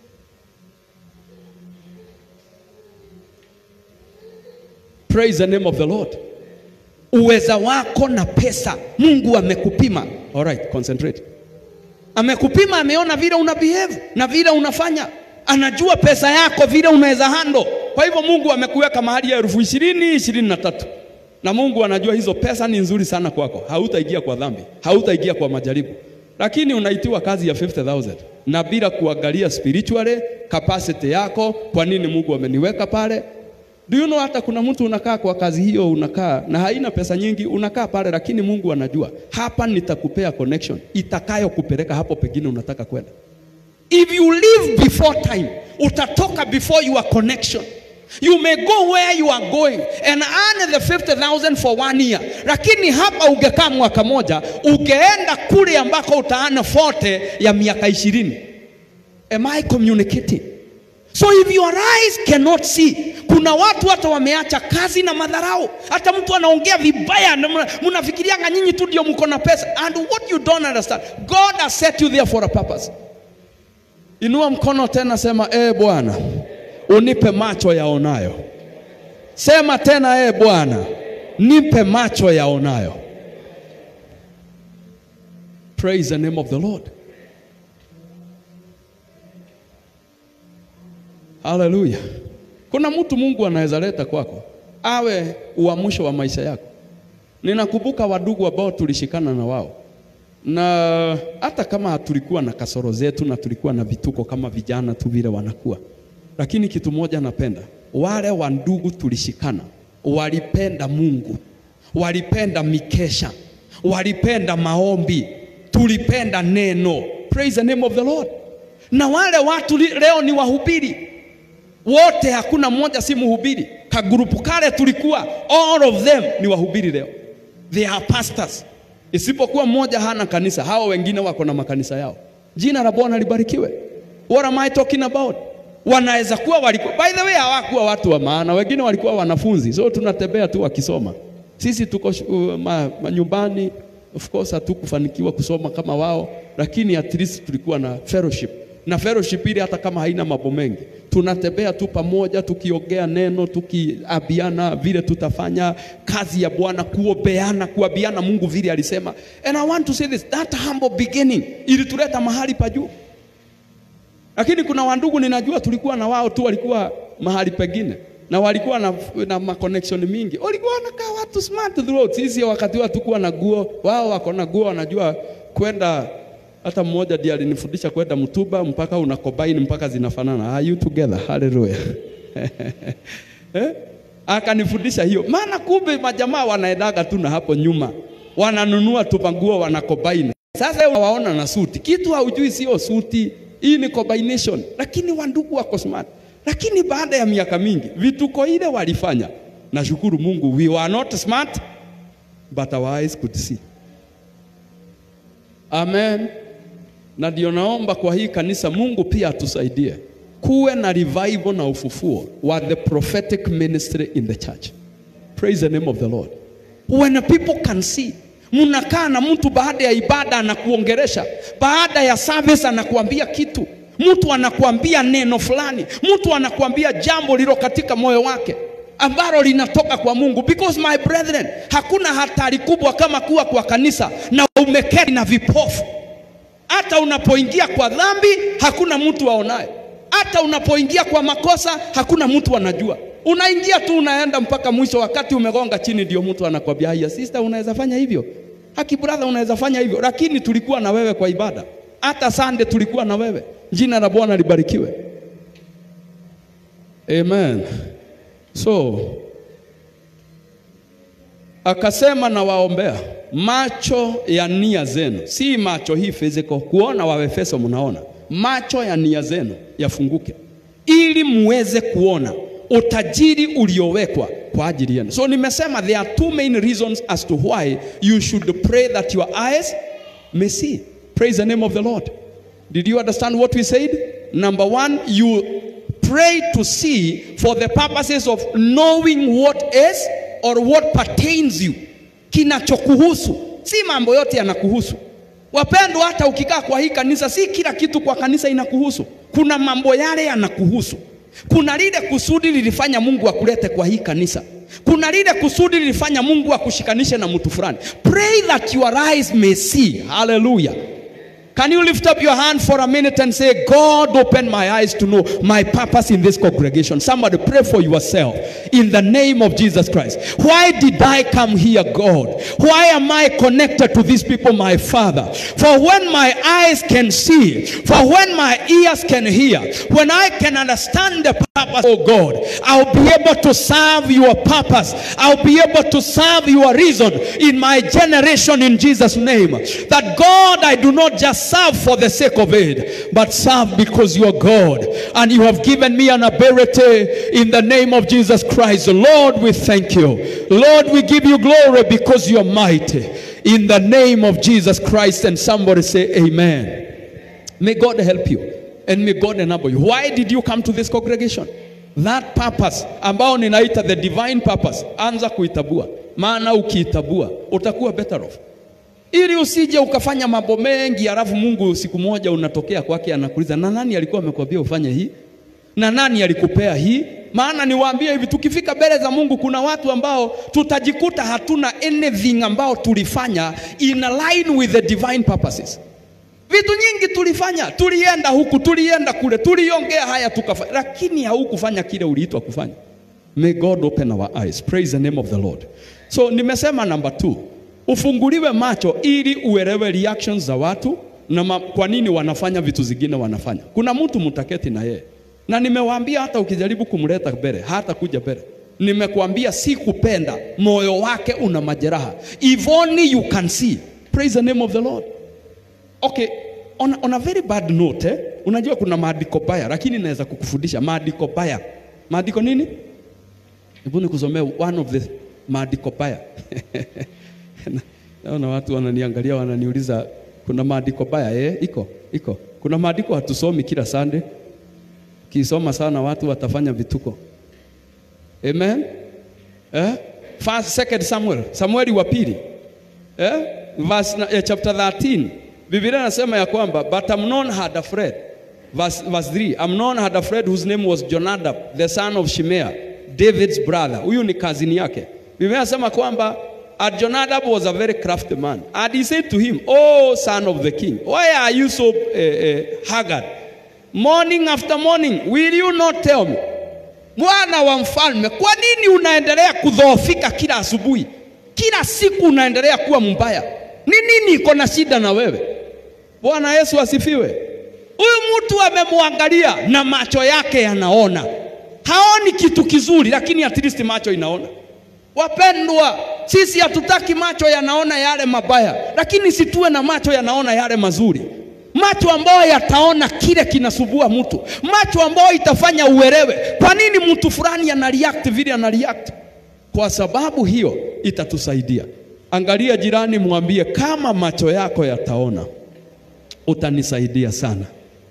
S1: Praise the name of the Lord. Uweza wako na pesa Mungu amekupima. All right, concentrate. Amekupima, ameona vile una behave na vile unafanya. Anajua pesa yako vile unaweza handle. Kwa hivyo Mungu amekuweka mahali ya elfu ishirini, ishirini na tatu. Na Mungu anajua hizo pesa ni nzuri sana kwako. Hautaingia kwa dhambi, hautaingia kwa majaribu. lakini unaitiwa kazi ya fifty thousand na bila kuangalia spiritually capacity yako, kwa nini Mungu ameniweka pale. Do you know hata kuna mtu unakaa kwa kazi hiyo, unakaa na haina pesa nyingi, unakaa pale, lakini Mungu anajua hapa nitakupea connection itakayo kupeleka hapo pengine unataka kwenda. If you live before time, utatoka before your connection. You may go where you are going and earn the fifty thousand for one year. Lakini hapa ungekaa mwaka moja, ungeenda kule ambako utaana forty ya miaka ishirini. Am I communicating? So if your eyes cannot see, kuna watu hata wameacha kazi na madharau. Hata mtu anaongea vibaya, mnafikirianga nyinyi tu ndio mko na pesa. And what you don't understand, God has set you there for a purpose. Inua mkono tena, sema eh Bwana, unipe macho yaonayo. Sema tena, eh Bwana, nipe macho yaonayo. Praise the name of the Lord. Hallelujah. Kuna mtu Mungu anaweza leta kwako awe uamsho wa maisha yako. Ninakumbuka wadugu ambao tulishikana na wao, na hata kama tulikuwa na kasoro zetu na tulikuwa na vituko kama vijana tu vile wanakuwa, lakini kitu moja napenda, wale wandugu tulishikana walipenda Mungu, walipenda mikesha, walipenda maombi, tulipenda neno. Praise the name of the Lord. Na wale watu leo ni wahubiri wote, hakuna mmoja si mhubiri. Ka grupu kale tulikuwa, all of them ni wahubiri leo. They are pastors. Isipokuwa mmoja hana kanisa, hao wengine wako na makanisa yao. Jina la Bwana libarikiwe. What am I talking about? Wanaweza kuwa walikuwa, by the way, hawakuwa watu wa maana, wengine walikuwa wanafunzi. So tunatembea tu wakisoma. Sisi tuko uh, ma, manyumbani, of course hatukufanikiwa kusoma kama wao, lakini at least tulikuwa na fellowship. Na fellowship ile hata kama haina mambo mengi, tunatembea tu pamoja, tukiongea neno, tukiabiana vile tutafanya kazi ya Bwana, kuobeana, kuabiana Mungu vile alisema. And I want to say this, that humble beginning ilituleta mahali pa juu. Lakini kuna wandugu ninajua tulikuwa na wao tu walikuwa mahali pengine, na walikuwa na, na ma connection mingi. Walikuwa wanakaa watu smart throughout. Sisi wakati wao tukua na guo, wao wako na guo, wanajua kwenda. Hata mmoja ndiye alinifundisha kwenda mtuba mpaka unakobaini mpaka zinafanana. Are you together? Hallelujah. Eh? Akanifundisha hiyo. Maana kumbe majamaa wanaendaga tu na hapo nyuma, wananunua tu panguo, wanakobaini. Sasa waona na suti. Kitu haujui sio suti, hii ni combination. Lakini wandugu wako smart. Lakini baada ya miaka mingi vituko ile walifanya, nashukuru Mungu, we were not smart but our eyes could see. Amen. Na ndio naomba kwa hii kanisa Mungu pia atusaidie kuwe na revival na ufufuo wa the prophetic ministry in the church. Praise the name of the Lord. When people can see, mnakaa na mtu baada ya ibada anakuongeresha, baada ya service anakuambia kitu, mtu anakuambia neno fulani, mtu anakuambia jambo lilo katika moyo wake ambalo linatoka kwa Mungu. Because my brethren, hakuna hatari kubwa kama kuwa kwa kanisa na umeketi na vipofu. Hata unapoingia kwa dhambi hakuna mtu aonaye. Hata unapoingia kwa makosa hakuna mtu anajua. Unaingia tu unaenda mpaka mwisho, wakati umegonga chini ndio mtu anakuambia, "Haya sister, unaweza fanya hivyo. Haki brother, unaweza fanya hivyo." Lakini tulikuwa na wewe kwa ibada. Hata Sunday tulikuwa na wewe. Jina la Bwana libarikiwe. Amen. So akasema na waombea macho ya nia zenu, si macho hii physical kuona. Wa Efeso mnaona macho ya nia zenu yafunguke ili muweze kuona utajiri uliowekwa kwa ajili yenu. So nimesema there are two main reasons as to why you should pray that your eyes may see. Praise the name of the Lord. Did you understand what we said? Number one, you pray to see for the purposes of knowing what is or what pertains you. Kinachokuhusu, si mambo yote yanakuhusu. Wapendwa, hata ukikaa kwa hii kanisa, si kila kitu kwa kanisa inakuhusu. Kuna mambo yale yanakuhusu. Kuna lile kusudi lilifanya Mungu akulete kwa hii kanisa. Kuna lile kusudi lilifanya Mungu akushikanishe na mtu fulani. Pray that your eyes may see. Hallelujah. Can you lift up your hand for a minute and say, God, open my eyes to know my purpose in this congregation? Somebody pray for yourself in the name of Jesus Christ. Why did I come here, God? Why am I connected to these people, my Father? For when my eyes can see, for when my ears can hear, when I can understand the purpose, oh God, I'll be able to serve your purpose. I'll be able to serve your reason in my generation in Jesus' name. That God, I do not just serve for the sake of it, but serve because you are God and you have given me an ability in the name of Jesus Christ. Lord, we thank you. Lord, we give you glory because you are mighty in the name of Jesus Christ. And somebody say amen. May God help you and may God enable you. Why did you come to this congregation? That purpose ambao ninaita the divine purpose, anza kuitabua, maana ukiitabua utakuwa better off. Ili usije ukafanya mambo mengi alafu Mungu siku moja unatokea kwake anakuuliza, na nani alikuwa amekwambia ufanye hii? Na nani alikupea hii? Maana niwaambie hivi, tukifika mbele za Mungu kuna watu ambao tutajikuta hatuna anything ambao tulifanya in line with the divine purposes. Vitu nyingi tulifanya, tulienda huku, tulienda kule, tuliongea haya tukafanya, lakini haukufanya kile uliitwa kufanya. May God open our eyes. Praise the name of the Lord. So nimesema number two, ufunguliwe macho ili uelewe reactions za watu na ma, kwa nini wanafanya vitu zingine wanafanya. Kuna mtu mtaketi na yeye, na nimewaambia hata ukijaribu kumleta mbele hata kuja mbele. Nimekuambia si kupenda, moyo wake una majeraha. If only you can see. Praise the name of the Lord. Okay, on, on a very bad note, eh? Unajua kuna maandiko baya, lakini naweza kukufundisha maandiko baya. Maandiko nini? Hebu nikusomee one of the maandiko baya. Naona watu wananiangalia wananiuliza, kuna maandiko baya eh? Iko, iko. Kuna maandiko hatusomi kila Sunday. Kisoma sana watu watafanya vituko. Amen. Eh? First, second Samuel, Samueli wa pili. Eh? Verse eh, chapter thirteen. Biblia inasema ya kwamba but Amnon had a friend. Verse, verse three. Amnon had a friend whose name was Jonadab, the son of Shimea, David's brother. Huyu ni cousin yake. Biblia inasema kwamba and Jonadab was a very crafty man. And he said to him, "Oh, son of the king, why are you so uh, uh, haggard? Morning after morning, will you not tell me? Mwana wa mfalme, kwa nini unaendelea kudhoofika kila asubuhi? Kila siku unaendelea kuwa mbaya. Ni nini iko na shida na wewe?" Bwana Yesu asifiwe. Huyu mtu amemwangalia na macho yake yanaona. Haoni kitu kizuri, lakini at least macho inaona. Wapendwa, sisi hatutaki macho yanaona yale mabaya, lakini situwe na macho yanaona yale mazuri. Macho ambayo yataona kile kinasubua mtu. Macho ambayo itafanya uelewe kwa nini mtu fulani ana react vile ana react. Kwa sababu hiyo itatusaidia. Angalia jirani, mwambie, kama macho yako yataona utanisaidia sana.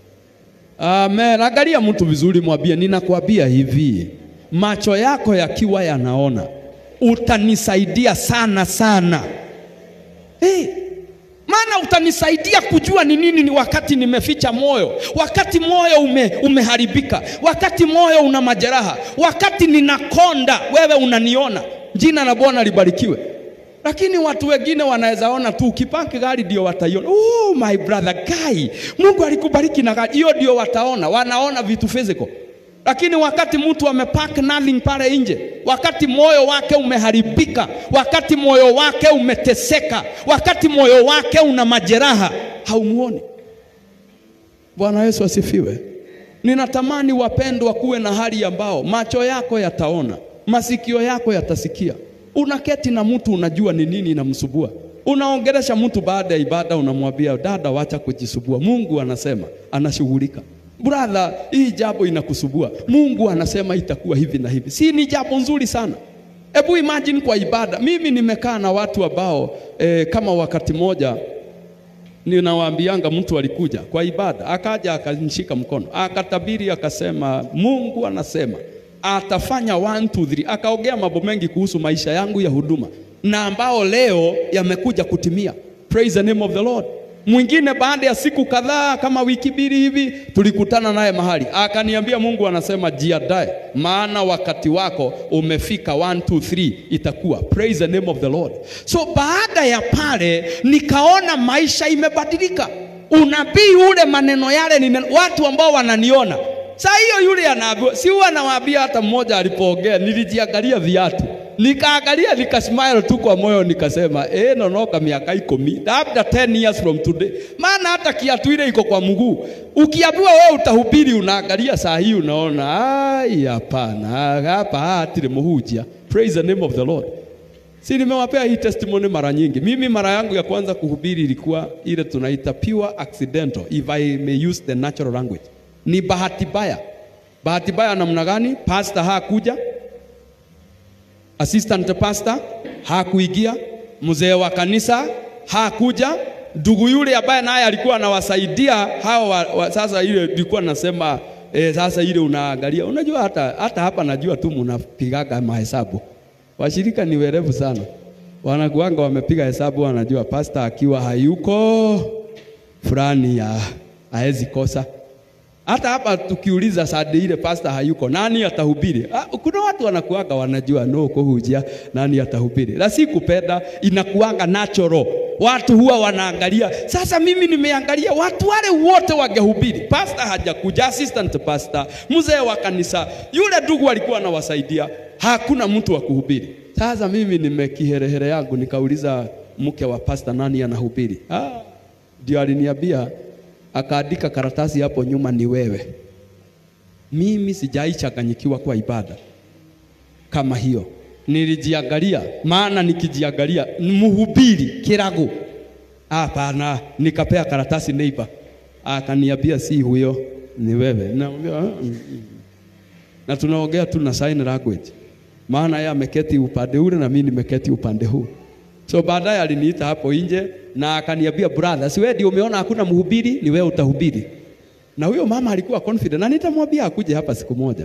S1: Amen. Angalia mtu vizuri, mwambie, ninakuambia hivi, macho yako yakiwa yanaona utanisaidia sana sana. Hey, maana utanisaidia kujua ni nini ni wakati nimeficha moyo, wakati moyo ume, umeharibika, wakati moyo una majeraha, wakati ninakonda, wewe unaniona. Jina la Bwana libarikiwe. Lakini watu wengine wanaweza ona tu ukipaki gari ndio wataiona. Oh my brother guy, Mungu alikubariki na gari. Hiyo ndio wataona, wanaona vitu physical. Lakini wakati mtu amepack nothing pale nje, wakati moyo wake umeharibika, wakati moyo wake umeteseka, wakati moyo wake una majeraha, haumuoni. Bwana Yesu asifiwe. Ninatamani wapendwa kuwe na hali ambao macho yako yataona, masikio yako yatasikia. Unaketi na mtu unajua ni nini inamsubua. Unaongelesha mtu baada ya ibada unamwambia, dada wacha kujisubua. Mungu anasema anashughulika. Brother, hii jambo inakusubua. Mungu anasema itakuwa hivi na hivi. Si ni jambo nzuri sana? Hebu imagine kwa ibada. Mimi nimekaa na watu ambao eh, kama wakati moja ninawaambianga mtu alikuja kwa ibada, akaja akanishika mkono, akatabiri akasema, Mungu anasema atafanya one two three. Akaongea mambo mengi kuhusu maisha yangu ya huduma na ambao leo yamekuja kutimia. Praise the name of the Lord. Mwingine baada ya siku kadhaa kama wiki mbili hivi tulikutana naye mahali, akaniambia Mungu anasema jiandae, maana wakati wako umefika, one two three itakuwa. Praise the name of the Lord. So baada ya pale nikaona maisha imebadilika. Unabii ule maneno yale ni watu ambao wananiona. Sasa hiyo yule anaambiwa, si huwa anawaambia hata mmoja alipoongea nilijiangalia viatu. Nikaangalia nikasmile tu kwa moyo nikasema eh nonoka miaka kumi labda ten years from today. Maana hata kiatu ile iko kwa mguu. Ukiambiwa wewe utahubiri unaangalia saa hii unaona ai hapana hapa hatile muhujia. Praise the name of the Lord. Si nimewapea hii testimony mara nyingi. Mimi mara yangu ya kwanza kuhubiri ilikuwa ile tunaita pure accidental, if I may use the natural language. Ni bahati baya. Bahati baya namna gani? Pastor hakuja. Assistant pastor hakuingia, mzee wa kanisa hakuja, ndugu yule ambaye naye alikuwa anawasaidia hao wa, wa, sasa ile nilikuwa nasema eh, sasa ile unaangalia. Unajua hata hata hapa najua tu mnapigaga mahesabu. Washirika ni werevu sana. Wanakuanga wamepiga hesabu wanajua pastor akiwa hayuko fulani ya haezi kosa. Hata hapa tukiuliza sade ile pastor hayuko nani atahubiri? Ah, kuna watu wanakuanga wanajua no kuhujia nani atahubiri. La si kupenda inakuanga natural. Watu huwa wanaangalia. Sasa mimi nimeangalia watu wale wote wangehubiri. Pastor hajakuja, assistant pastor, mzee wa kanisa, yule ndugu alikuwa anawasaidia. Hakuna mtu wa kuhubiri. Sasa mimi nimekiherehere yangu nikauliza mke wa pastor nani anahubiri? Ah, ndio aliniambia akaandika karatasi hapo nyuma ni wewe. Mimi sijaichanganyikiwa kwa ibada kama hiyo. Nilijiangalia, maana nikijiangalia mhubiri kirago. Hapana, nikapea karatasi neighbor. Akaniambia si huyo, ni wewe. Namwambia na tunaongea tu na sign language. Maana yeye ameketi upande ule na mimi nimeketi upande huu. So baadaye aliniita hapo nje na akaniambia brother, si wewe ndio umeona hakuna mhubiri, ni wewe utahubiri. Na huyo mama alikuwa confident na nitamwambia akuje hapa siku moja.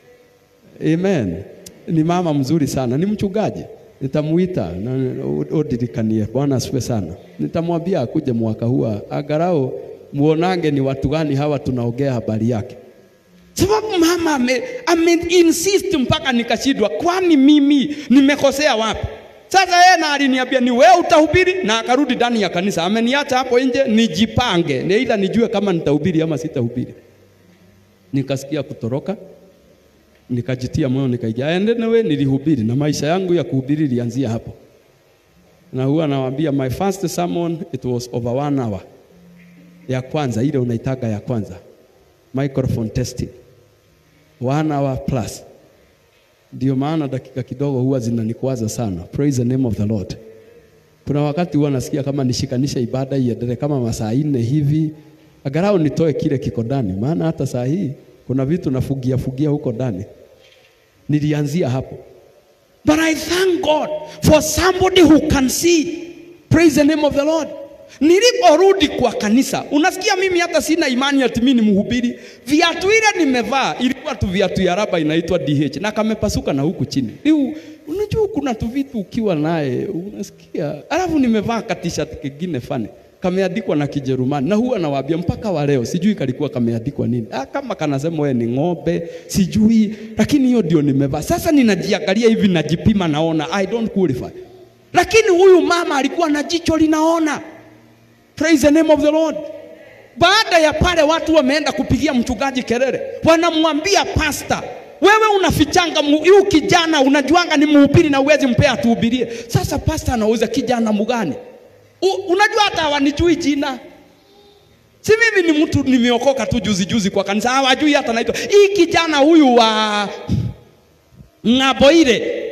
S1: Amen. Ni mama mzuri sana, ni mchungaji. Nitamuita na odirikanie. Bwana asifiwe sana. Nitamwambia akuje mwaka huu agarao muonange ni watu gani hawa tunaongea habari yake. Sababu mama ame, ame insist mpaka nikashindwa kwani mimi nimekosea wapi? Sasa yeye na aliniambia ni wewe utahubiri na akarudi ndani ya kanisa. Ameniacha hapo nje nijipange. Ni ila nijue kama nitahubiri ama sitahubiri. Nikasikia kutoroka. Nikajitia moyo nikaingia. Endelee nilihubiri na maisha yangu ya kuhubiri ilianzia hapo. Na huwa nawaambia my first sermon it was over one hour. Ya kwanza ile unaitaga ya kwanza. Microphone testing. One hour plus. Ndio maana dakika kidogo huwa zinanikwaza sana. Praise the name of the Lord. Kuna wakati huwa nasikia kama nishikanisha ibada iendelee kama masaa nne hivi. Agarao nitoe kile kiko ndani. Maana hata saa hii kuna vitu nafugia fugia huko ndani. Nilianzia hapo. But I thank God for somebody who can see. Praise the name of the Lord. Niliporudi kwa kanisa, unasikia mimi hata sina imani ati mimi ni mhubiri. Viatu ile nimevaa ilikuwa tu viatu ya raba inaitwa D H na kamepasuka na huku chini. Liu, unajua kuna tu vitu ukiwa naye unasikia. Alafu nimevaa t-shirt kingine fani kameandikwa na Kijerumani na huwa nawaambia mpaka wa leo sijui kalikuwa kameandikwa nini. Ah, kama kanasema wewe ni ng'ombe sijui, lakini hiyo ndio nimevaa. Sasa ninajiangalia hivi najipima naona I don't qualify. Lakini huyu mama alikuwa na jicho linaona. Praise the name of the Lord. Baada ya pale watu wameenda kupigia mchungaji kelele. Wanamwambia pastor, wewe unafichanga huyu kijana unajuanga ni mhubiri na uwezi mpea tuhubirie. Sasa pastor anauza kijana mgani? Unajua hata hawanijui jina. Si mimi ni mtu nimeokoka tu juzi juzi kwa kanisa. Hawajui hata naitwa. Hii kijana huyu wa Ngaboire.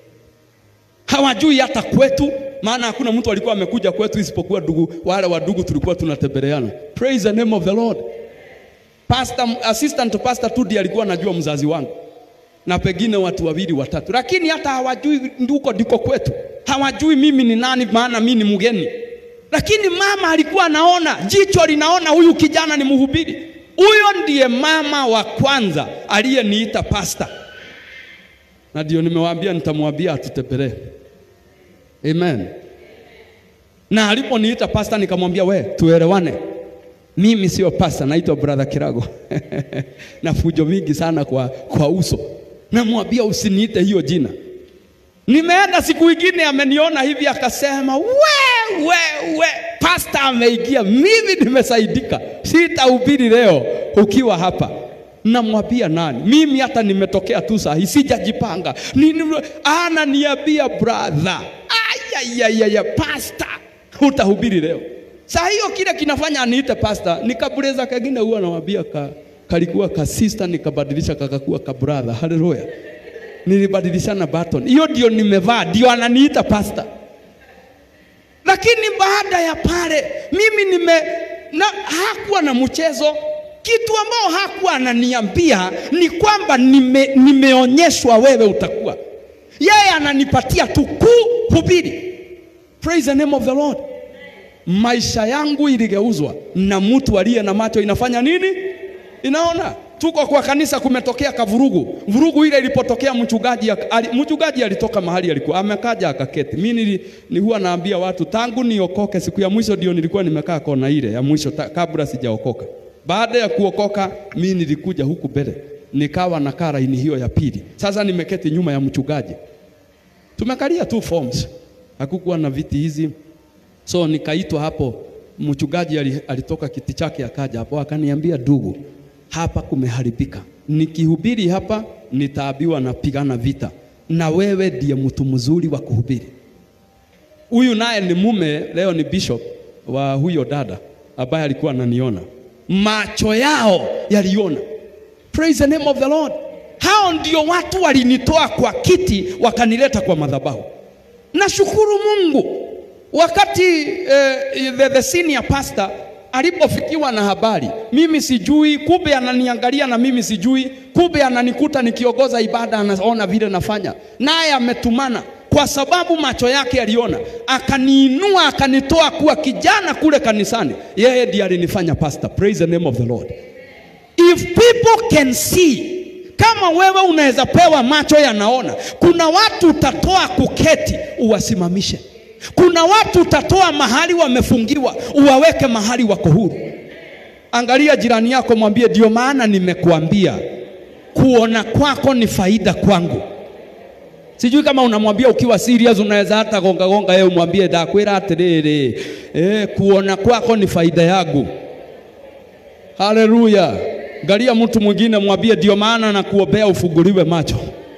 S1: Hawajui hata kwetu. Maana hakuna mtu alikuwa amekuja kwetu isipokuwa ndugu wale wadugu tulikuwa tunatembeleana. Praise the name of the Lord. Pastor assistant pastor Tudi alikuwa anajua mzazi wangu. Na pengine watu wawili watatu. Lakini hata hawajui nduko ndiko kwetu. Hawajui mimi ni nani maana mimi ni mgeni. Lakini mama alikuwa anaona, jicho linaona huyu kijana ni mhubiri. Huyo ndiye mama wa kwanza aliyeniita pastor. Na ndio nimewaambia nitamwambia atutembelee. Amen. Na aliponiita pastor nikamwambia we tuelewane. Mimi sio pastor, naitwa brother Kirago. Na fujo mingi sana kwa kwa uso. Namwambia usiniite hiyo jina. Nimeenda siku nyingine ameniona hivi akasema we we we pastor ameingia, mimi nimesaidika, sitahubiri leo ukiwa hapa. Namwambia nani? Mimi hata nimetokea tu saa hii, sijajipanga. Nini ana niambia brother, ayayaya pastor, utahubiri leo. Saa hiyo kile kinafanya aniite pastor, nikabureza kagine huwa nawaambia ka kalikuwa ka sister, nikabadilisha kakakuwa ka brother. Hallelujah. Nilibadilishana baton. Hiyo ndio nimevaa, ndio ananiita pastor. Lakini baada ya pale mimi nime na hakuwa na mchezo. Kitu ambao hakuwa ananiambia ni kwamba nime, nimeonyeshwa wewe utakuwa. Yeye ananipatia tu kuhubiri. Praise the name of the Lord. Maisha yangu iligeuzwa na mtu aliye na macho inafanya nini? Inaona. Tuko kwa kanisa kumetokea kavurugu. Vurugu ile ilipotokea mchungaji mchungaji alitoka mahali alikuwa amekaja akaketi. Mimi ni huwa naambia watu tangu niokoke siku ya mwisho ndio nilikuwa nimekaa kona ile ya mwisho kabla sijaokoka. Baada ya kuokoka mimi nilikuja huku mbele. Nikawa na kara ini hiyo ya pili. Sasa nimeketi nyuma ya mchungaji. Tumekalia tu forms. Hakukuwa na viti hizi. So nikaitwa hapo, mchungaji alitoka kiti chake akaja hapo akaniambia, ndugu, hapa kumeharibika. Nikihubiri hapa nitaabiwa na pigana vita. Na wewe ndiye mtu mzuri wa kuhubiri. Huyu naye ni mume, leo ni bishop wa huyo dada ambaye alikuwa ananiona. Macho yao yaliona. Praise the name of the Lord. Hao ndio watu walinitoa kwa kiti wakanileta kwa madhabahu. Nashukuru Mungu. Wakati uh, the, the senior pastor alipofikiwa na habari, mimi sijui, kumbe ananiangalia na mimi sijui, kumbe ananikuta nikiongoza ibada, anaona vile nafanya, naye ametumana kwa sababu macho yake yaliona, akaniinua akanitoa kuwa kijana kule kanisani. Yeye ndiye alinifanya pastor. Praise the name of the Lord. If people can see, kama wewe unaweza pewa macho yanaona, kuna watu utatoa kuketi uwasimamishe. Kuna watu utatoa mahali wamefungiwa uwaweke mahali wako huru. Angalia jirani yako, mwambie, ndio maana nimekuambia kuona kwako ni faida kwangu. Sijui kama unamwambia ukiwa serious, unaweza hata gonga gonga yeye umwambie, ndakwira atiriri, eh kuona kwako ni faida yangu. Hallelujah. Angalia mtu mwingine mwambie, ndio maana nakuombea ufunguliwe macho.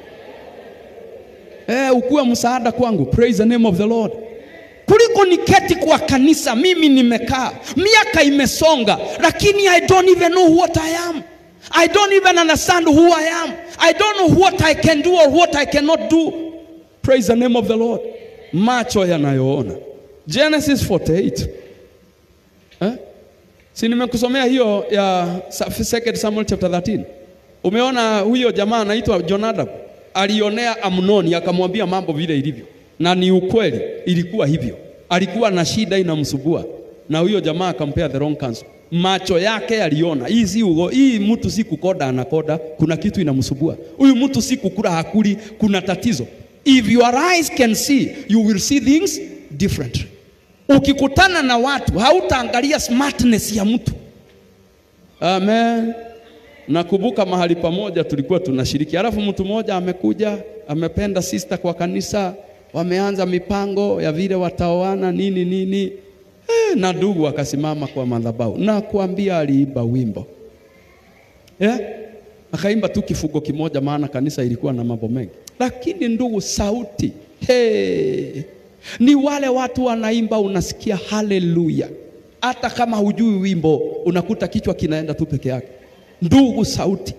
S1: Eh ukuwe msaada kwangu. Praise the name of the Lord. Kuliko niketi kwa kanisa, mimi nimekaa, miaka imesonga, lakini I don't even know what I am. I don't even understand who I am. I don't know what I can do or what I cannot do. Praise the name of the Lord. Macho yanayoona. Genesis forty-eight. Eh? Si nimekusomea hiyo ya Second Samuel chapter thirteen. Umeona huyo jamaa anaitwa Jonadab alionea Amnoni akamwambia mambo vile ilivyo. Na ni ukweli ilikuwa hivyo. Alikuwa na shida inamsubua na huyo jamaa akampea the wrong counsel. Macho yake yaliona. Hii si ugo, hii mtu si kukoda anakoda, kuna kitu inamsubua. Huyu mtu si kukula hakuli, kuna tatizo. If your eyes can see, you will see things differently. Ukikutana na watu hautaangalia smartness ya mtu. Amen. Nakumbuka mahali pamoja tulikuwa tunashiriki. Alafu mtu mmoja amekuja, amependa sister kwa kanisa, wameanza mipango ya vile wataoana nini nini. Eh, na ndugu akasimama kwa madhabahu na kuambia, aliimba wimbo. Eh? Akaimba tu kifungo kimoja maana kanisa ilikuwa na mambo mengi. Lakini ndugu, sauti, hey, ni wale watu wanaimba unasikia haleluya. Hata kama hujui wimbo unakuta kichwa kinaenda tu peke yake. Ndugu, sauti.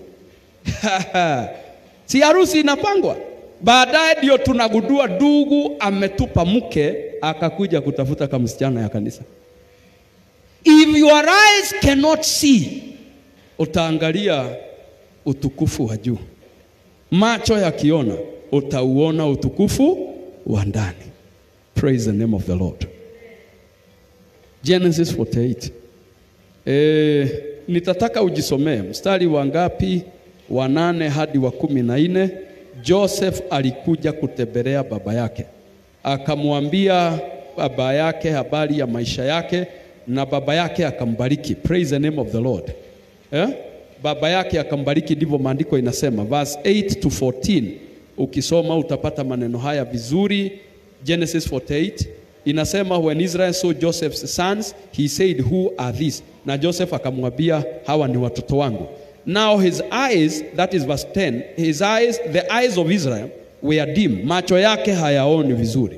S1: Si harusi inapangwa. Baadaye ndio tunagundua ndugu ametupa mke akakuja kutafuta kama msichana ya kanisa. If your eyes cannot see, utaangalia utukufu wa juu. Macho yakiona utauona utukufu wa ndani. Praise the name of the Lord. Genesis forty-eight. Eh, nitataka ujisomee mstari wa ngapi? Wa nane hadi wa kumi na nne. Joseph alikuja kutembelea baba yake. Akamwambia baba yake habari ya maisha yake na baba yake akambariki. Praise the name of the Lord. Eh? Baba yake akambariki, ndivyo maandiko inasema. Verse eight to fourteen. Ukisoma utapata maneno haya vizuri. Genesis forty-eight inasema when Israel saw Joseph's sons, he said, who are these? Na Joseph akamwambia, hawa ni watoto wangu. Now his eyes, that is verse ten, his eyes, the eyes of Israel were dim. Macho yake hayaoni vizuri.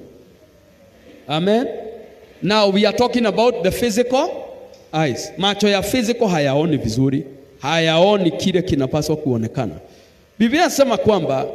S1: Amen. Now we are talking about the physical eyes. Macho ya physical hayaoni vizuri. Hayaoni kile kinapaswa kuonekana. Biblia inasema kwamba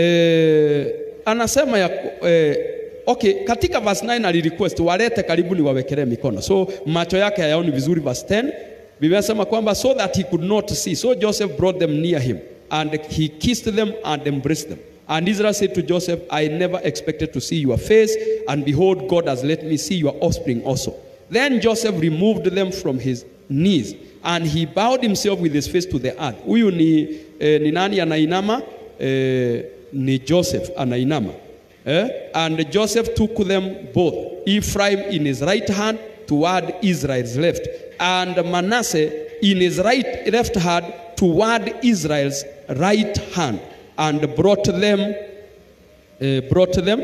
S1: eh, anasema ya eh, okay, katika verse nine ali request walete karibu ni wawekele mikono. So macho yake hayaoni vizuri. Verse ten, Biblia inasema kwamba so that he could not see. So Joseph brought them near him and he kissed them and embraced them. And Israel said to Joseph, I never expected to see your face, and behold, God has let me see your offspring also. Then Joseph removed them from his knees, and he bowed himself with his face to the earth. Huyu ni, eh, ni nani anainama? Eh, ni Joseph anainama. Eh? And Joseph took them both, Ephraim in his right hand toward Israel's left, and Manasseh in his right left hand toward Israel's right hand, and brought them, uh, brought them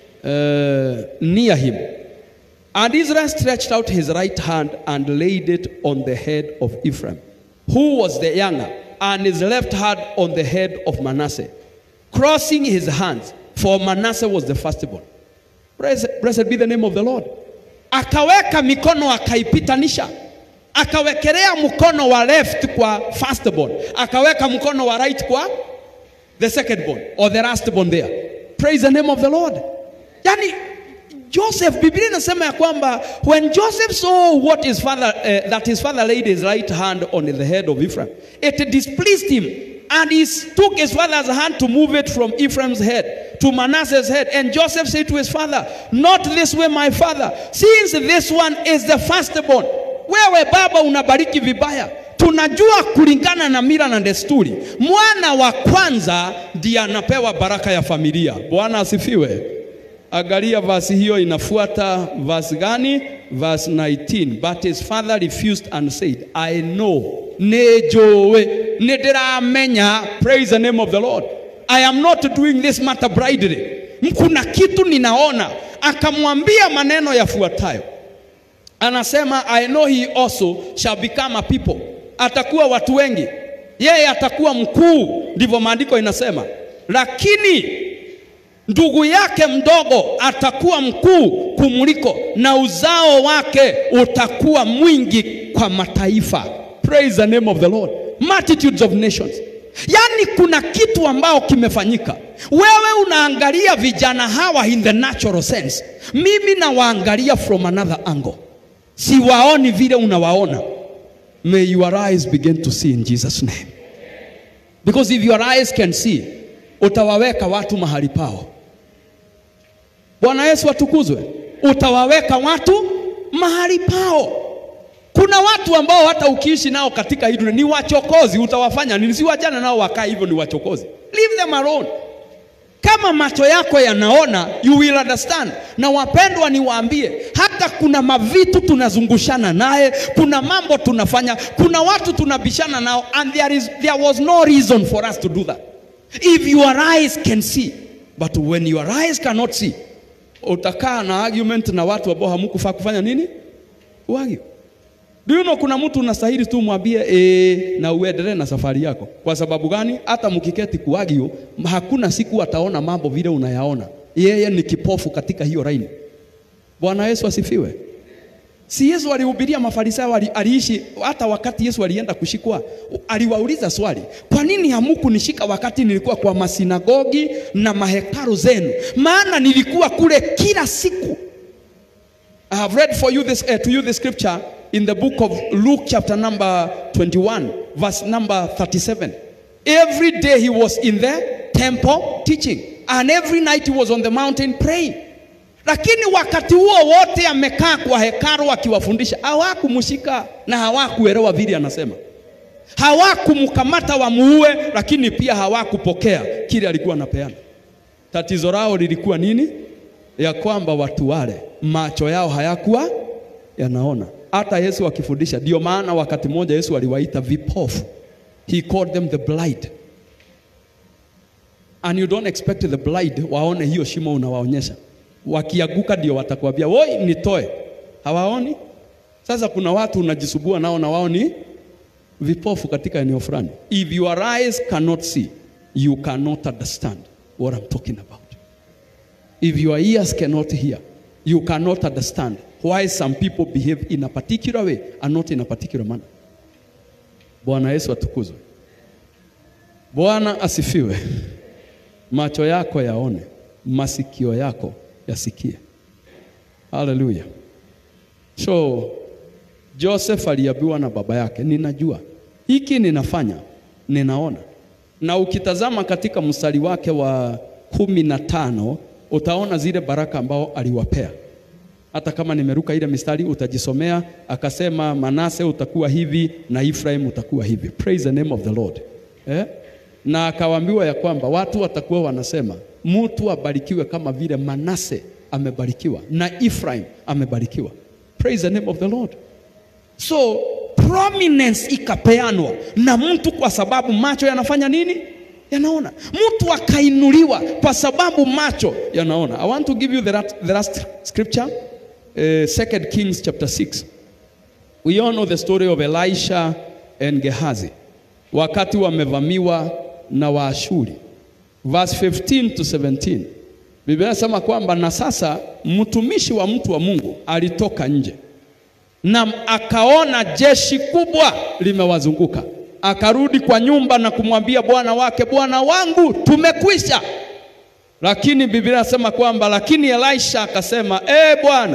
S1: uh, near him. And Israel stretched out his right hand and laid it on the head of Ephraim, who was the younger, and his left hand on the head of Manasseh, crossing his hands, for Manasseh was the firstborn. Blessed, blessed be the name of the Lord. Akaweka mikono akaipitanisha. Akawekelea mkono wa left kwa firstborn. Akaweka mkono wa right kwa the secondborn or the lastborn there. Praise the name of the Lord. Yani Joseph, Biblia inasema ya kwamba when Joseph saw what his father uh, that his father laid his right hand on the head of Ephraim, it displeased him, and he took his father's hand to move it from Ephraim's head to Manasseh's head. And Joseph said to his father, not this way, my father, since this one is the firstborn. Wewe baba unabariki vibaya. Tunajua kulingana na mila na desturi, mwana wa kwanza ndiye anapewa baraka ya familia. Bwana asifiwe. Angalia verse hiyo inafuata verse gani? Verse nineteen. But his father refused and said, I know, nejowe, nediramenya. Praise the name of the Lord. I am not doing this matter bridely. Mkuna kitu ninaona. Akamwambia maneno yafuatayo. Anasema, I know he also shall become a people. Atakuwa watu wengi. Yeye atakuwa mkuu, ndivyo maandiko inasema. Lakini ndugu yake mdogo atakuwa mkuu kumuliko, na uzao wake utakuwa mwingi kwa mataifa. Praise the name of the Lord. Multitudes of nations. Yani kuna kitu ambao kimefanyika. Wewe unaangalia vijana hawa in the natural sense. Mimi na waangalia from another angle. Siwaoni vile unawaona. May your eyes begin to see in Jesus' name. Because if your eyes can see, utawaweka watu mahali pao. Bwana Yesu atukuzwe. Utawaweka watu mahali pao. Kuna watu ambao hata ukiishi nao katika hii dunia ni wachokozi, utawafanya nini? Si wajana nao wakaa hivyo ni wachokozi. Leave them alone. Kama macho yako yanaona, you will understand. Na wapendwa niwaambie, hata kuna mavitu tunazungushana naye, kuna mambo tunafanya, kuna watu tunabishana nao, and there is there was no reason for us to do that. If your eyes can see, but when your eyes cannot see, utakaa na argument na watu ambao hamkufaa kufanya nini? Uagi. Do you know kuna mtu unastahili tu mwambie eh na uendelee na safari yako. Kwa sababu gani? Hata mkiketi kuagio, hakuna siku ataona mambo vile unayaona. Yeye ni kipofu katika hiyo line. Bwana Yesu asifiwe. Si Yesu alihubiria Mafarisayo, aliishi hata wakati Yesu alienda kushikwa, aliwauliza swali, kwa nini hamkunishika wakati nilikuwa kwa masinagogi na mahekalu zenu? Maana nilikuwa kule kila siku. I have read for you this uh, to you the scripture in the book of Luke chapter number twenty-one verse number thirty-seven. Every day he was in the temple teaching, and every night he was on the mountain praying. Lakini wakati huo wote amekaa kwa hekalu akiwafundisha, hawakumshika na hawakuelewa vile anasema. Hawakumkamata wamuue, lakini pia hawakupokea kile alikuwa anapeana. Tatizo lao lilikuwa nini? Ya kwamba watu wale macho yao hayakuwa yanaona. Hata Yesu akifundisha, ndio maana wakati mmoja Yesu aliwaita vipofu. He called them the blind. And you don't expect the blind waone hiyo shimo unawaonyesha. Wakiaguka ndio watakwambia, "Woi, nitoe." Hawaoni? Sasa kuna watu unajisubua nao na wao ni vipofu katika eneo fulani. If your eyes cannot see, you cannot understand what I'm talking about. If your ears cannot hear, you cannot understand why some people behave in a particular way and not in a particular manner. Bwana Yesu atukuzwe. Bwana asifiwe. Macho yako yaone, masikio yako yasikie. Hallelujah. So Joseph aliambiwa na baba yake, ninajua hiki ninafanya, ninaona. Na ukitazama katika mstari wake wa kumi na tano utaona zile baraka ambao aliwapea. Hata kama nimeruka ile mistari utajisomea. Akasema Manase utakuwa hivi na Ephraim utakuwa hivi. Praise the name of the Lord. Eh? Na akawaambiwa ya kwamba watu watakuwa wanasema mtu abarikiwe kama vile Manase amebarikiwa na Ephraim amebarikiwa. Praise the name of the Lord. So prominence ikapeanwa na mtu kwa sababu macho yanafanya nini? Yanaona. Mtu akainuliwa kwa sababu macho yanaona. I want to give you the last, the last scripture. Uh, Second Kings chapter six. We all know the story of Elisha and Gehazi. Wakati wamevamiwa na Waashuri. Verse fifteen to seventeen. Biblia inasema kwamba na sasa mtumishi wa mtu wa Mungu alitoka nje. Na akaona jeshi kubwa limewazunguka. Akarudi kwa nyumba na kumwambia bwana wake, "Bwana wangu, tumekwisha." Lakini Biblia inasema kwamba lakini Elisha akasema, "Eh Bwana."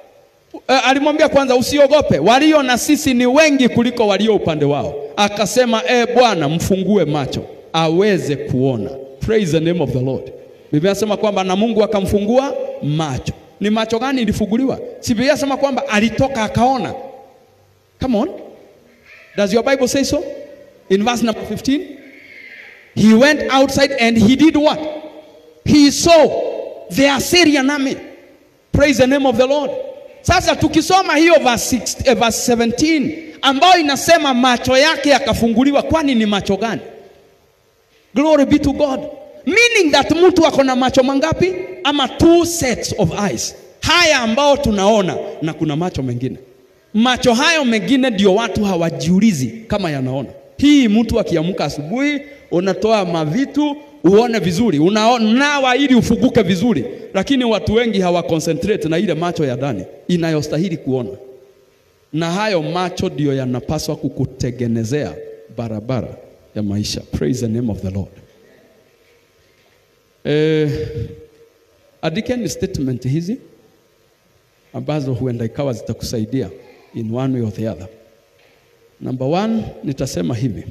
S1: E, alimwambia kwanza, "Usiogope, walio na sisi ni wengi kuliko walio upande wao." Akasema, "Eh Bwana, mfungue macho aweze kuona." Praise the name of the Lord. Biblia inasema kwamba na Mungu akamfungua macho. Ni macho gani ilifunguliwa? Si Biblia inasema kwamba alitoka akaona. Come on. Does your Bible say so? In verse number fifteen, he went outside and he did what? He saw the Assyrian army. Praise the name of the Lord. Sasa tukisoma hiyo verse six, eh, verse seventeen ambayo inasema macho yake yakafunguliwa, kwani ni macho gani? Glory be to God. Meaning that mtu ako na macho mangapi? Ama two sets of eyes. Haya ambao tunaona na kuna macho mengine. Macho hayo mengine ndio watu hawajiulizi kama yanaona. Hii mtu akiamka asubuhi unatoa mavitu uone vizuri, unaonawa ili ufunguke vizuri, lakini watu wengi hawa concentrate na ile macho ya ndani inayostahili kuona. Na hayo macho ndio yanapaswa kukutengenezea barabara ya maisha. Praise the name of the Lord. Eh, andikeni statement hizi ambazo huenda ikawa zitakusaidia in one way or the other. Number one, nitasema hivi.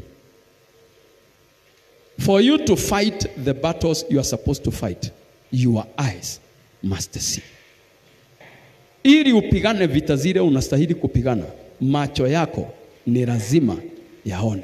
S1: For you to fight the battles you are supposed to fight, your eyes must see. Ili upigane vita zile unastahili kupigana, macho yako ni lazima yaone.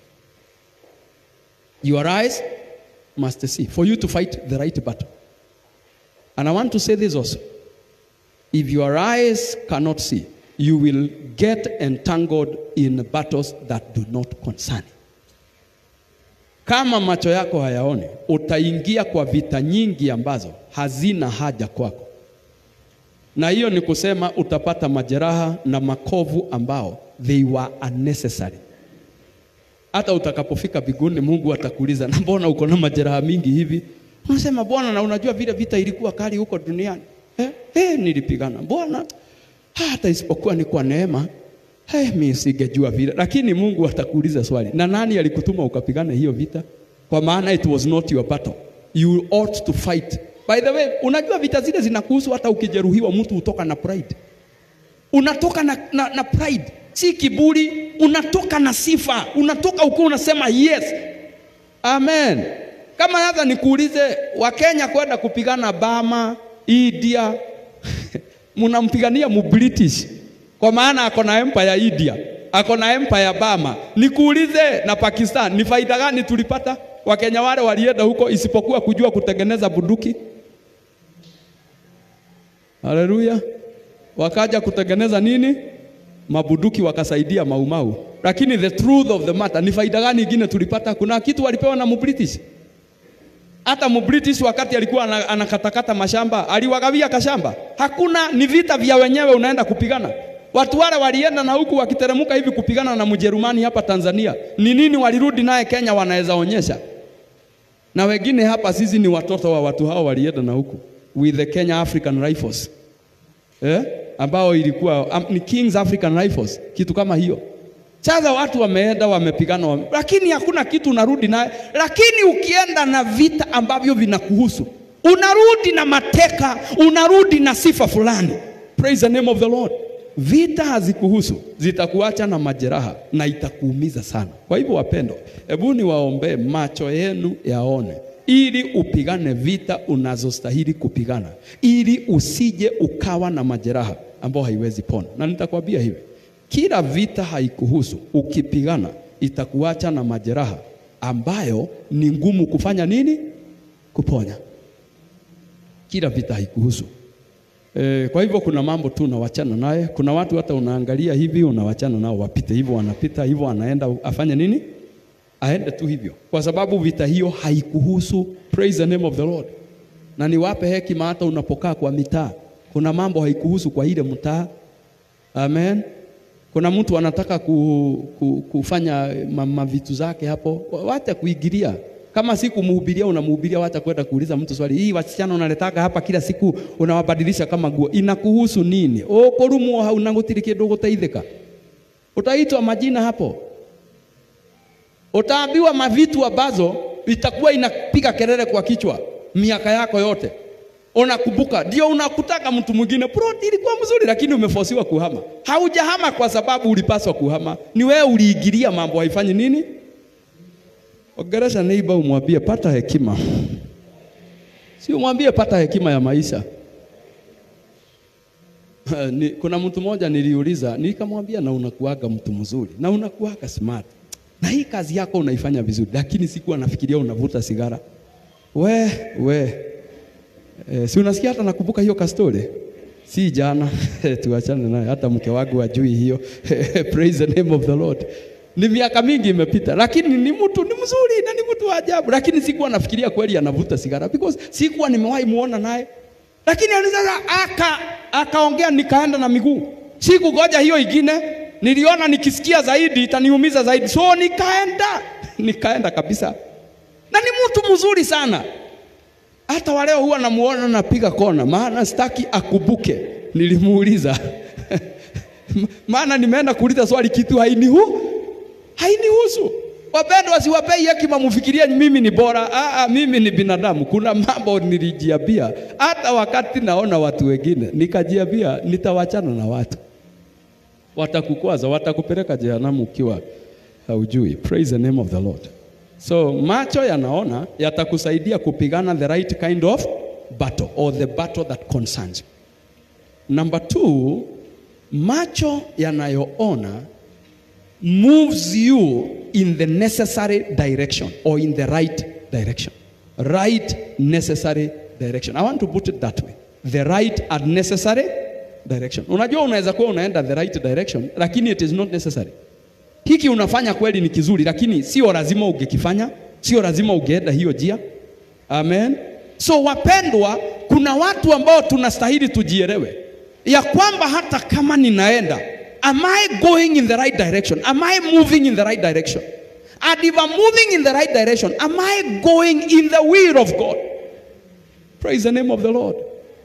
S1: Your eyes must see for you to fight the right battle. And I want to say this also. If your eyes cannot see, you will get entangled in battles that do not concern you. Kama macho yako hayaoni, utaingia kwa vita nyingi ambazo hazina haja kwako. Na hiyo ni kusema utapata majeraha na makovu ambao they were unnecessary. Hata utakapofika mbinguni Mungu atakuuliza, "Na mbona uko na majeraha mingi hivi?" Unasema, "Bwana, na unajua vile vita ilikuwa kali huko duniani." Eh, eh nilipigana. "Bwana, hata isipokuwa ni kwa neema, eh mimi singejua vile." Lakini Mungu atakuuliza swali, "Na nani alikutuma ukapigane hiyo vita?" Kwa maana it was not your battle. You ought to fight. By the way, unajua vita zile zinakuhusu hata ukijeruhiwa mtu utoka na pride. Unatoka na, na, na pride. Si kiburi, unatoka na sifa. Unatoka ukiwa unasema yes. Amen. Kama hata nikuulize Wakenya kwenda kupigana Bama, India, mnampigania mu British. Kwa maana ako na empire ya India, ako na empire ya Bama. Nikuulize na Pakistan, ni faida gani tulipata? Wakenya wale walienda huko isipokuwa kujua kutengeneza bunduki. Haleluya. Wakaja kutengeneza nini? Mabuduki, wakasaidia Maumau. Lakini the truth of the matter, ni faida gani nyingine tulipata? Kuna kitu walipewa na British? Hata Mbritish wakati alikuwa anakatakata mashamba, aliwagawia kashamba. Hakuna, ni vita vya wenyewe unaenda kupigana. Watu wale walienda na huku wakiteremuka hivi kupigana na Mjerumani hapa Tanzania. Ni nini walirudi naye Kenya wanaweza onyesha? Na wengine hapa sisi ni watoto wa watu hao walienda na huku with the Kenya African Rifles. Eh? Ambao ilikuwa um, ni King's African Rifles, kitu kama hiyo. Sasa watu wameenda wamepigana wame, lakini hakuna kitu unarudi naye. Lakini ukienda na vita ambavyo vinakuhusu, unarudi na mateka, unarudi na sifa fulani. Praise the name of the Lord. Vita hazikuhusu, zitakuacha na majeraha na itakuumiza sana. Kwa hivyo wapendo, hebu niwaombe macho yenu yaone, ili upigane vita unazostahili kupigana, ili usije ukawa na majeraha ambao haiwezi pona. Na nitakwambia hivi, kila vita haikuhusu, ukipigana itakuacha na majeraha ambayo ni ngumu kufanya nini? Kuponya. Kila vita haikuhusu. E, kwa hivyo kuna mambo tu unawachana naye. Kuna watu hata unaangalia hivi unawachana nao wapite hivyo, wanapita hivyo, anaenda afanye nini? Aende tu hivyo. Kwa sababu vita hiyo haikuhusu. Praise the name of the Lord. Na niwape hekima hata unapokaa kwa mitaa. Kuna mambo haikuhusu kwa ile mtaa. Amen. Kuna mtu anataka ku, ku, kufanya mama vitu zake hapo, wacha kuigilia. Kama siku mhubiria unamhubiria, wacha kwenda kuuliza mtu swali, hii wasichana unaletaka hapa kila siku unawabadilisha kama nguo, inakuhusu nini? O korumu haunangutiri kindu guteithika. Utaitwa majina hapo. Utaambiwa mavitu ambazo itakuwa inapiga kelele kwa kichwa miaka yako yote. Unakumbuka, ndio unakutaka mtu mwingine, bro ilikuwa mzuri lakini umefosiwa kuhama. Haujahama kwa sababu ulipaswa kuhama. Ni wewe uliigilia mambo haifanyi nini? Ongelesha neighbor umwambie pata hekima. Si umwambie pata hekima ya maisha. Ni, kuna mtu mmoja niliuliza, nikamwambia na unakuaga mtu mzuri, na unakuaga smart. Na hii kazi yako unaifanya vizuri, lakini sikuwa nafikiria unavuta sigara. We, we. E, si unasikia hata nakumbuka hiyo kastori? Si jana, tuachane naye, hata mke wangu ajui hiyo. Praise the name of the Lord. Ni miaka mingi imepita, lakini ni mtu ni mzuri na ni mtu wa ajabu, lakini sikuwa nafikiria kweli anavuta sigara because sikuwa nimewahi muona naye. Lakini alizaa aka akaongea, nikaenda na miguu. Sikugoja hiyo ingine, niliona nikisikia zaidi itaniumiza zaidi. So nikaenda, nikaenda kabisa. Na ni mtu mzuri sana. Hata waleo huwa namuona napiga kona, maana sitaki akubuke. Nilimuuliza. Maana nimeenda kuuliza swali kitu hainihu hainihusu. Wapendwa, wasiwapei hekima mfikiria mimi ni bora. Ah, ah, mimi ni binadamu. Kuna mambo nilijiambia hata wakati naona watu wengine, nikajiambia nitawachana na watu. Watakukwaza, watakupeleka jehanamu ukiwa haujui. Praise the name of the Lord. So macho yanaona yatakusaidia kupigana the right kind of battle, or the battle that concerns you. Number two, macho yanayoona moves you in the necessary direction, or in the right direction. Right necessary direction. I want to put it that way. The right and necessary direction. Unajua unaweza kuwa unaenda the right direction, lakini it is not necessary. Hiki unafanya kweli ni kizuri, lakini sio lazima ungekifanya, sio lazima ungeenda hiyo njia. Amen. So wapendwa, kuna watu ambao tunastahili tujielewe ya kwamba hata kama ninaenda, am I going in the right direction? Am I moving in the right direction? And if I'm moving in the right direction, am I going in the will of God? Praise the name of the Lord.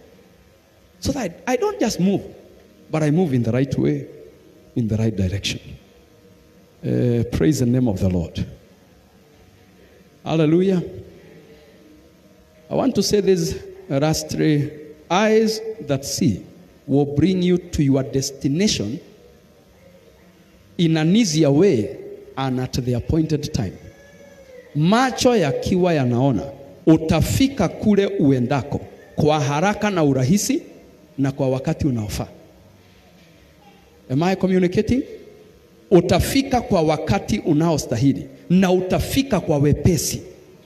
S1: So that I don't just move, but I move in the right way, in the right direction. Uh, praise the name of the Lord. Hallelujah. I want to say this last three. Eyes that see will bring you to your destination in an easier way and at the appointed time. Macho yakiwa yanaona, utafika kule uendako kwa haraka na urahisi na kwa wakati unaofaa. Am I communicating? Utafika kwa wakati unaostahili na utafika kwa wepesi.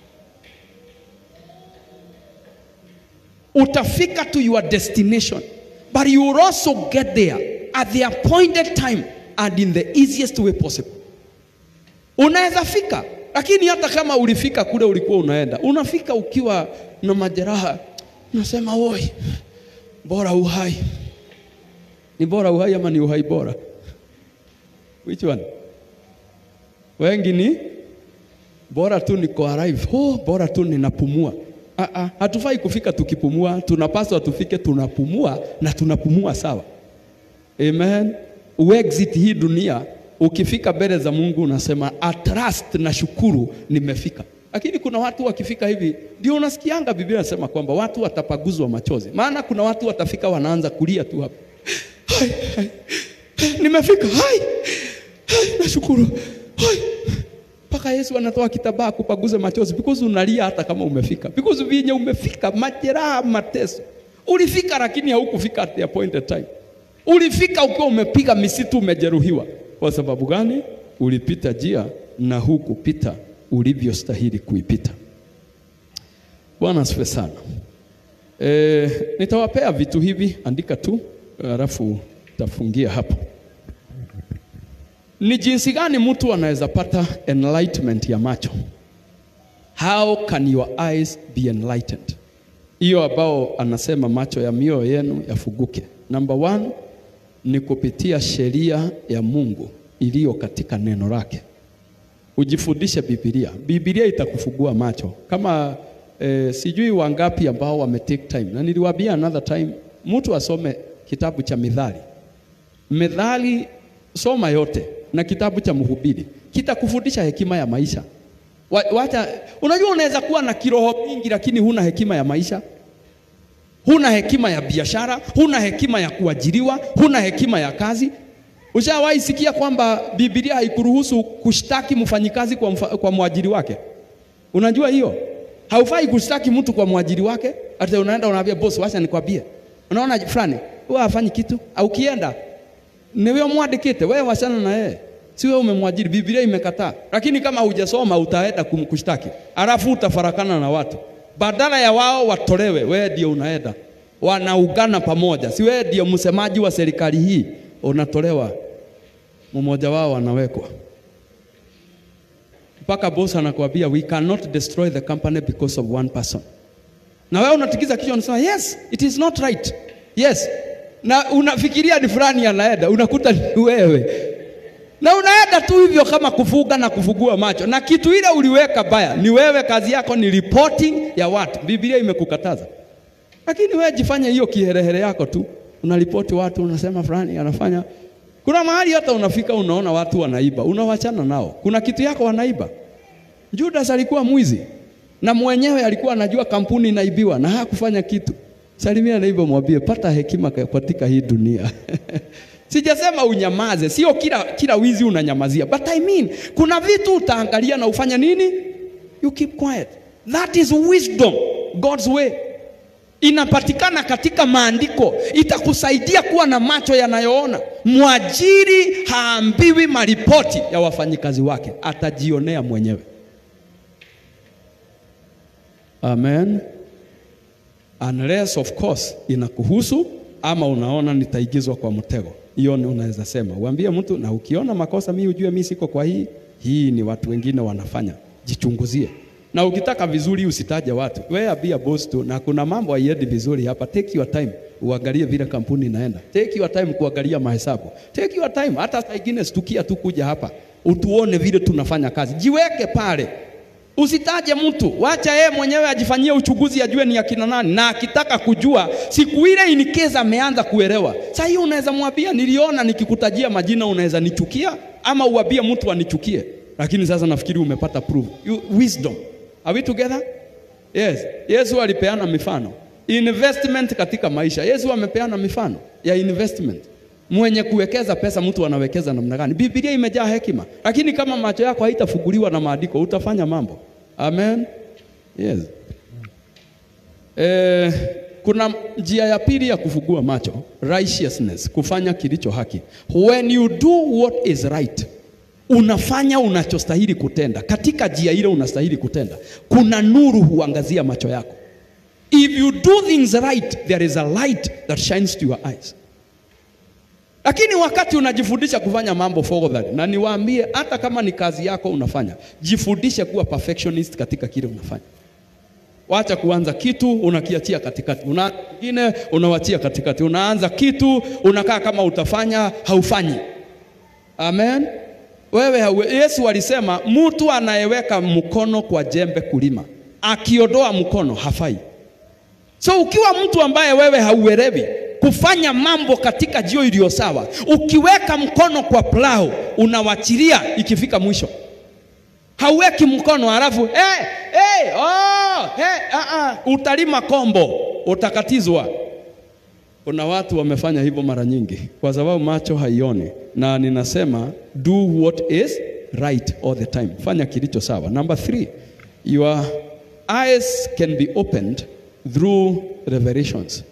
S1: Utafika to your destination, but you will also get there at the appointed time and in the easiest way possible. Unaweza fika Lakini hata kama ulifika kule ulikuwa unaenda, unafika ukiwa na majeraha, unasema oi, bora uhai. Ni bora uhai ama ni uhai bora? Which one? Wengi ni bora tu niko alive. Oh, bora tu ninapumua. Ah ah, hatufai kufika tukipumua, tunapaswa tufike tunapumua na tunapumua sawa. Amen. Uexit hii dunia, ukifika mbele za Mungu unasema at last na shukuru nimefika. Lakini kuna watu wakifika hivi, ndio unasikianga Biblia inasema kwamba watu watapaguzwa machozi. Maana kuna watu watafika wanaanza kulia tu hapo. Hai, hai, nimefika. Hai, hai, nashukuru. Hai. Paka Yesu anatoa kitabaa kupaguza machozi because unalia hata kama umefika. Because vinye umefika, majeraha, mateso. Ulifika lakini haukufika at the appointed time. Ulifika ukiwa umepiga misitu, umejeruhiwa. Kwa sababu gani? Ulipita njia na hukupita ulivyostahili kuipita. Bwana asifiwe sana. E, nitawapea vitu hivi, andika tu, alafu tafungia hapo. Ni jinsi gani mtu anaweza pata enlightenment ya macho? How can your eyes be enlightened? Hiyo ambao anasema macho ya mioyo yenu yafuguke. Number one, ni kupitia sheria ya Mungu iliyo katika neno lake. Ujifundishe Biblia. Biblia itakufungua macho. Kama eh, sijui wangapi ambao wame take time. Na niliwaambia another time, mtu asome kitabu cha Mithali. Mithali soma yote, na kitabu cha Mhubiri. Kitakufundisha hekima ya maisha. Wacha, unajua unaweza kuwa na kiroho mingi lakini huna hekima ya maisha. Huna hekima ya biashara, huna hekima ya kuajiriwa, huna hekima ya kazi. Ushawahi sikia kwamba Biblia haikuruhusu kushtaki mfanyikazi kwa, mfa, kwa mwajiri wake? Unajua hiyo? Haufai kushtaki mtu kwa mwajiri wake. Hata unaenda unaambia boss, wacha nikwambie. Unaona fulani, wewe hafanyi kitu. Au kienda, ni wewe mwandikite, wewe wachana na yeye. Si wewe umemwajiri, Biblia imekataa. Lakini kama hujasoma utaenda kumkushtaki. Alafu utafarakana na watu. Badala ya wao watolewe, wewe ndio unaenda. Wanaungana pamoja. Si wewe ndio msemaji wa serikali hii, unatolewa. Mmoja wao anawekwa. Mpaka boss anakuambia we cannot destroy the company because of one person. Na wewe unatikiza kichwa unasema yes, it is not right. Yes. Na unafikiria ni fulani anaenda, unakuta ni wewe. Na unaenda tu hivyo kama kufuga na kufugua macho. Na kitu ile uliweka baya, ni wewe, kazi yako ni reporting ya watu. Biblia imekukataza. Lakini wewe jifanye hiyo kiherehere yako tu. Unaripoti watu, unasema fulani anafanya. Kuna mahali hata unafika unaona watu wanaiba, unawachana nao. Kuna kitu yako wanaiba. Judas alikuwa mwizi. Na mwenyewe alikuwa anajua kampuni inaibiwa na hakufanya kitu. Salimia na hivyo mwambie pata hekima katika hii dunia. Sijasema unyamaze, sio kila kila wizi unanyamazia. But I mean, kuna vitu utaangalia na ufanya nini? You keep quiet. That is wisdom, God's way. Inapatikana katika maandiko. Itakusaidia kuwa na macho yanayoona. Mwajiri haambiwi maripoti ya wafanyikazi wake, atajionea mwenyewe. Amen. Unless of course inakuhusu ama unaona nitaigizwa kwa mtego. Hiyo ni unaweza sema. Uambie mtu, na ukiona makosa mimi ujue mimi siko kwa hii. Hii ni watu wengine wanafanya. Jichunguzie. Na ukitaka vizuri usitaje watu. Wewe be a boss tu, na kuna mambo haiendi vizuri hapa. Take your time. Uangalie vile kampuni inaenda. Take your time kuangalia mahesabu. Take your time. Hata saa nyingine stukia tu kuja hapa. Utuone vile tunafanya kazi. Jiweke pale. Usitaje mtu, wacha yeye mwenyewe ajifanyie uchunguzi ajue ni akina nani, na akitaka kujua siku ile in case ameanza kuelewa. Sasa hiyo unaweza mwambia niliona nikikutajia majina unaweza nichukia, ama uambie mtu anichukie. Lakini sasa nafikiri umepata proof. You, wisdom. Are we together? Yes. Yesu alipeana mifano. Investment katika maisha. Yesu amepeana mifano ya investment. Mwenye kuwekeza pesa mtu anawekeza namna gani? Biblia imejaa hekima. Lakini kama macho yako haitafunguliwa na maandiko, utafanya mambo. Amen. Yes. Eh, kuna njia ya pili ya kufungua macho, righteousness, kufanya kilicho haki. When you do what is right, unafanya unachostahili kutenda. Katika njia ile unastahili kutenda, kuna nuru huangazia macho yako. If you do things right, there is a light that shines to your eyes. Lakini wakati unajifundisha kufanya mambo for that, na niwaambie hata kama ni kazi yako unafanya, jifundishe kuwa perfectionist katika kile unafanya. Wacha kuanza kitu unakiachia katikati, unaanza kingine unawachia katikati, unaanza kitu unakaa kama utafanya haufanyi. Amen. Wewe hawe, Yesu alisema mtu anayeweka mkono kwa jembe kulima, akiondoa mkono hafai. So ukiwa mtu ambaye wewe hauelewi kufanya mambo katika jio iliyo sawa, ukiweka mkono kwa plow unawachilia ikifika mwisho. Hauweki mkono halafu eh hey, hey, oh hey, uh, uh, utalima kombo, utakatizwa. Kuna watu wamefanya hivyo mara nyingi kwa sababu macho haioni, na ninasema do what is right all the time. Fanya kilicho sawa. Number three, your eyes can be opened through revelations.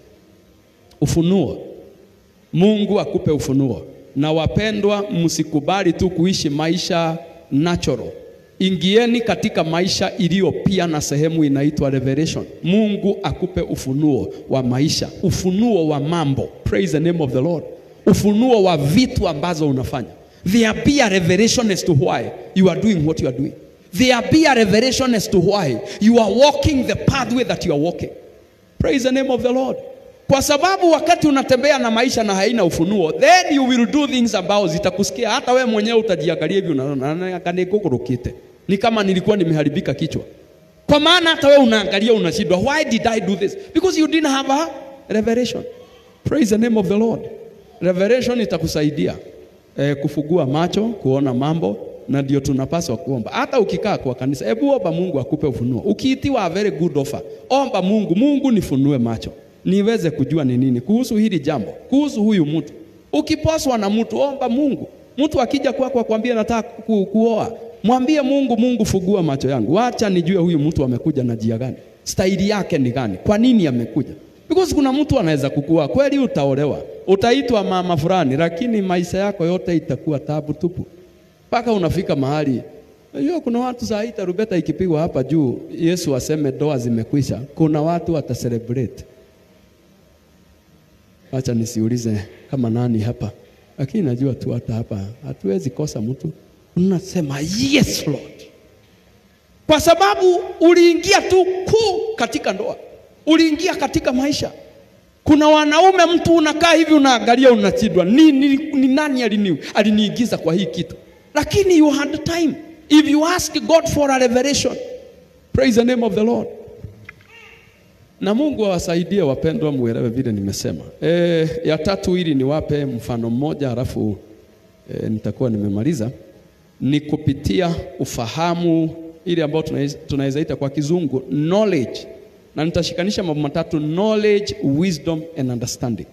S1: Ufunuo. Mungu akupe ufunuo. Na wapendwa, msikubali tu kuishi maisha natural. Ingieni katika maisha iliyo pia na sehemu inaitwa revelation. Mungu akupe ufunuo wa maisha, ufunuo wa mambo. Praise the name of the Lord. Ufunuo wa vitu ambazo unafanya. There be a revelation as to why you are doing what you are doing. There be a revelation as to why you are walking the pathway that you are walking. Praise the name of the Lord. Kwa sababu wakati unatembea na maisha na haina ufunuo, then you will do things ambao zitakusikia hata wewe mwenyewe utajiangalia hivi, unaona kanigogorokite. Ni kama nilikuwa nimeharibika kichwa. Kwa maana hata wewe unaangalia unashindwa, why did I do this? Because you didn't have a revelation. Praise the name of the Lord. Revelation itakusaidia eh, kufungua macho, kuona mambo, na ndio tunapaswa kuomba. Hata ukikaa kwa kanisa, hebu omba Mungu akupe ufunuo. Ukiitiwa a very good offer, omba Mungu, Mungu nifunue macho, niweze kujua ni nini kuhusu hili jambo, kuhusu huyu mtu. Ukiposwa na mtu, omba Mungu. Mtu akija kwako akwambia nataka ku, kuoa, mwambie Mungu, Mungu fungua macho yangu. Wacha nijue huyu mtu amekuja na njia gani. Staili yake ni gani? Kwa nini amekuja? Because kuna mtu anaweza kukua kweli utaolewa, utaitwa mama fulani, lakini maisha yako yote itakuwa tabu tupu. Paka unafika mahali. Hiyo kuna watu saa hii tarumbeta ikipigwa hapa juu, Yesu aseme doa zimekwisha, kuna watu wata celebrate. Acha nisiulize kama nani hapa, lakini najua tu hata hapa hatuwezi kosa mtu. Unasema yes Lord, kwa sababu uliingia tu kuu katika ndoa, uliingia katika maisha. Kuna wanaume mtu unakaa hivi unaangalia unachidwa, ni, ni, ni nani alini aliniingiza kwa hii kitu, lakini you had time. If you ask God for a revelation, praise the name of the Lord. Na Mungu awasaidie wapendwa muelewe vile nimesema. E, ya tatu ili niwape mfano mmoja halafu e, nitakuwa nimemaliza. Ni kupitia ufahamu ili ambao tunaweza ita kwa kizungu knowledge. Na nitashikanisha mambo matatu: knowledge, wisdom and understanding.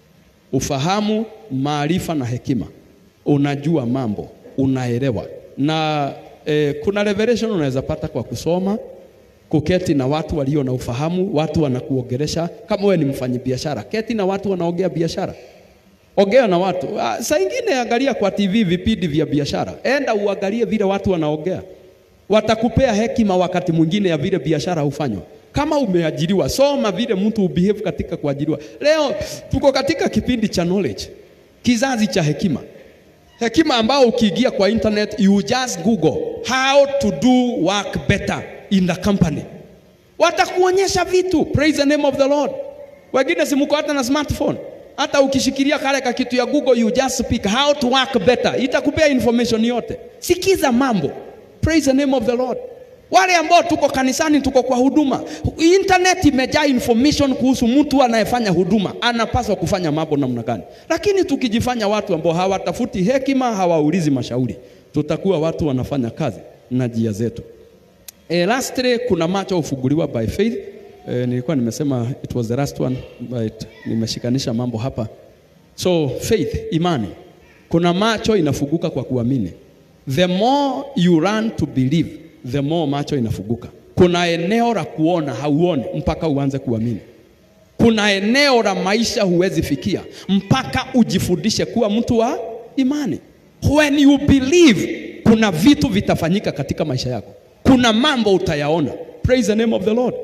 S1: Ufahamu, maarifa na hekima. Unajua mambo, unaelewa. Na e, kuna revelation unaweza pata kwa kusoma, kuketi na watu walio na ufahamu, watu wanakuongelesha. Kama wewe ni mfanyabiashara, keti na watu wanaongea biashara. Ongea na watu. Saa nyingine angalia kwa T V vipindi vya biashara. Enda uangalie vile watu wanaongea. Watakupea hekima wakati mwingine ya vile biashara hufanywa. Kama umeajiriwa, soma vile mtu ubehave katika kuajiriwa. Leo tuko katika kipindi cha knowledge, kizazi cha hekima. Hekima ambao ukiingia kwa internet, you just Google how to do work better in the company. Watakuonyesha vitu. Praise the name of the Lord. Wengine simuko hata na smartphone. Hata ukishikilia kale ka kitu ya Google, you just speak how to work better. Itakupea information yote. Sikiza mambo. Praise the name of the Lord. Wale ambao tuko kanisani, tuko kwa huduma, internet imejaa information kuhusu mtu anayefanya huduma, anapaswa kufanya mambo namna gani. Lakini tukijifanya watu ambao hawatafuti hekima, hawaulizi mashauri, tutakuwa watu wanafanya kazi na njia zetu. E, lastly, kuna macho ufunguliwa by faith. E, nilikuwa nimesema it was the last one, but nimeshikanisha mambo hapa. So faith, imani. Kuna macho inafunguka kwa kuamini. The more you learn to believe, the more macho inafunguka. Kuna eneo la kuona hauoni mpaka uanze kuamini. Kuna eneo la maisha huwezi fikia mpaka ujifundishe kuwa mtu wa imani. When you believe, kuna vitu vitafanyika katika maisha yako. Kuna mambo utayaona. Praise the name of the Lord.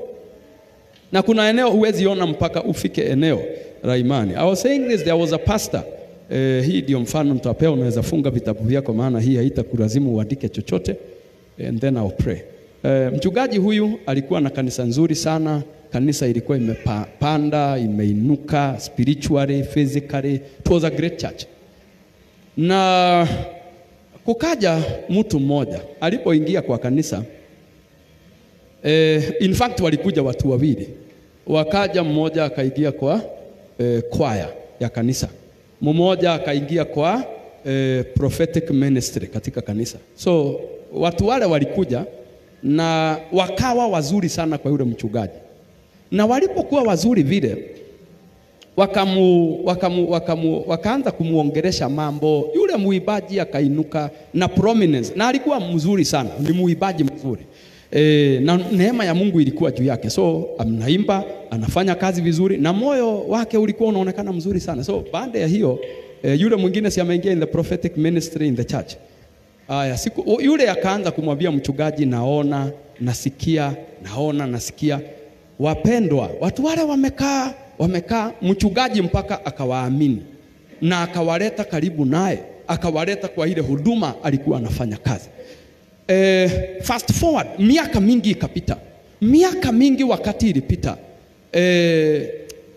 S1: Na kuna eneo huwezi ona mpaka ufike eneo la imani. I was saying this, there was a pastor E, hii ndio mfano nitapewa, unaweza funga vitabu vyako maana hii haitakulazimu uandike chochote. And then I'll pray. E, mchungaji huyu alikuwa na kanisa nzuri sana. Kanisa ilikuwa imepanda, imeinuka spiritually, physically. It was a great church. Na kukaja mtu mmoja alipoingia kwa kanisa. Eh, in fact walikuja watu wawili. Wakaja mmoja akaingia kwa eh, choir ya kanisa. Mmoja akaingia kwa eh, prophetic ministry katika kanisa. So watu wale walikuja na wakawa wazuri sana kwa yule mchungaji. Na walipokuwa wazuri vile wakamu, wakamu, wakamu, wakaanza kumuongelesha mambo. Yule muibaji akainuka na prominence, na alikuwa mzuri sana, ni muibaji mzuri. E, na neema ya Mungu ilikuwa juu yake. So anaimba, anafanya kazi vizuri na moyo wake ulikuwa unaonekana mzuri sana. So baada ya hiyo e, yule mwingine si ameingia in the prophetic ministry in the church. Aya, siku yule akaanza kumwambia mchungaji, naona, nasikia, naona, nasikia. Wapendwa, watu wale wamekaa, wamekaa mchungaji mpaka akawaamini na akawaleta karibu naye, akawaleta kwa ile huduma alikuwa anafanya kazi. Eh, fast forward, miaka mingi ikapita. Miaka mingi wakati ilipita. Eh,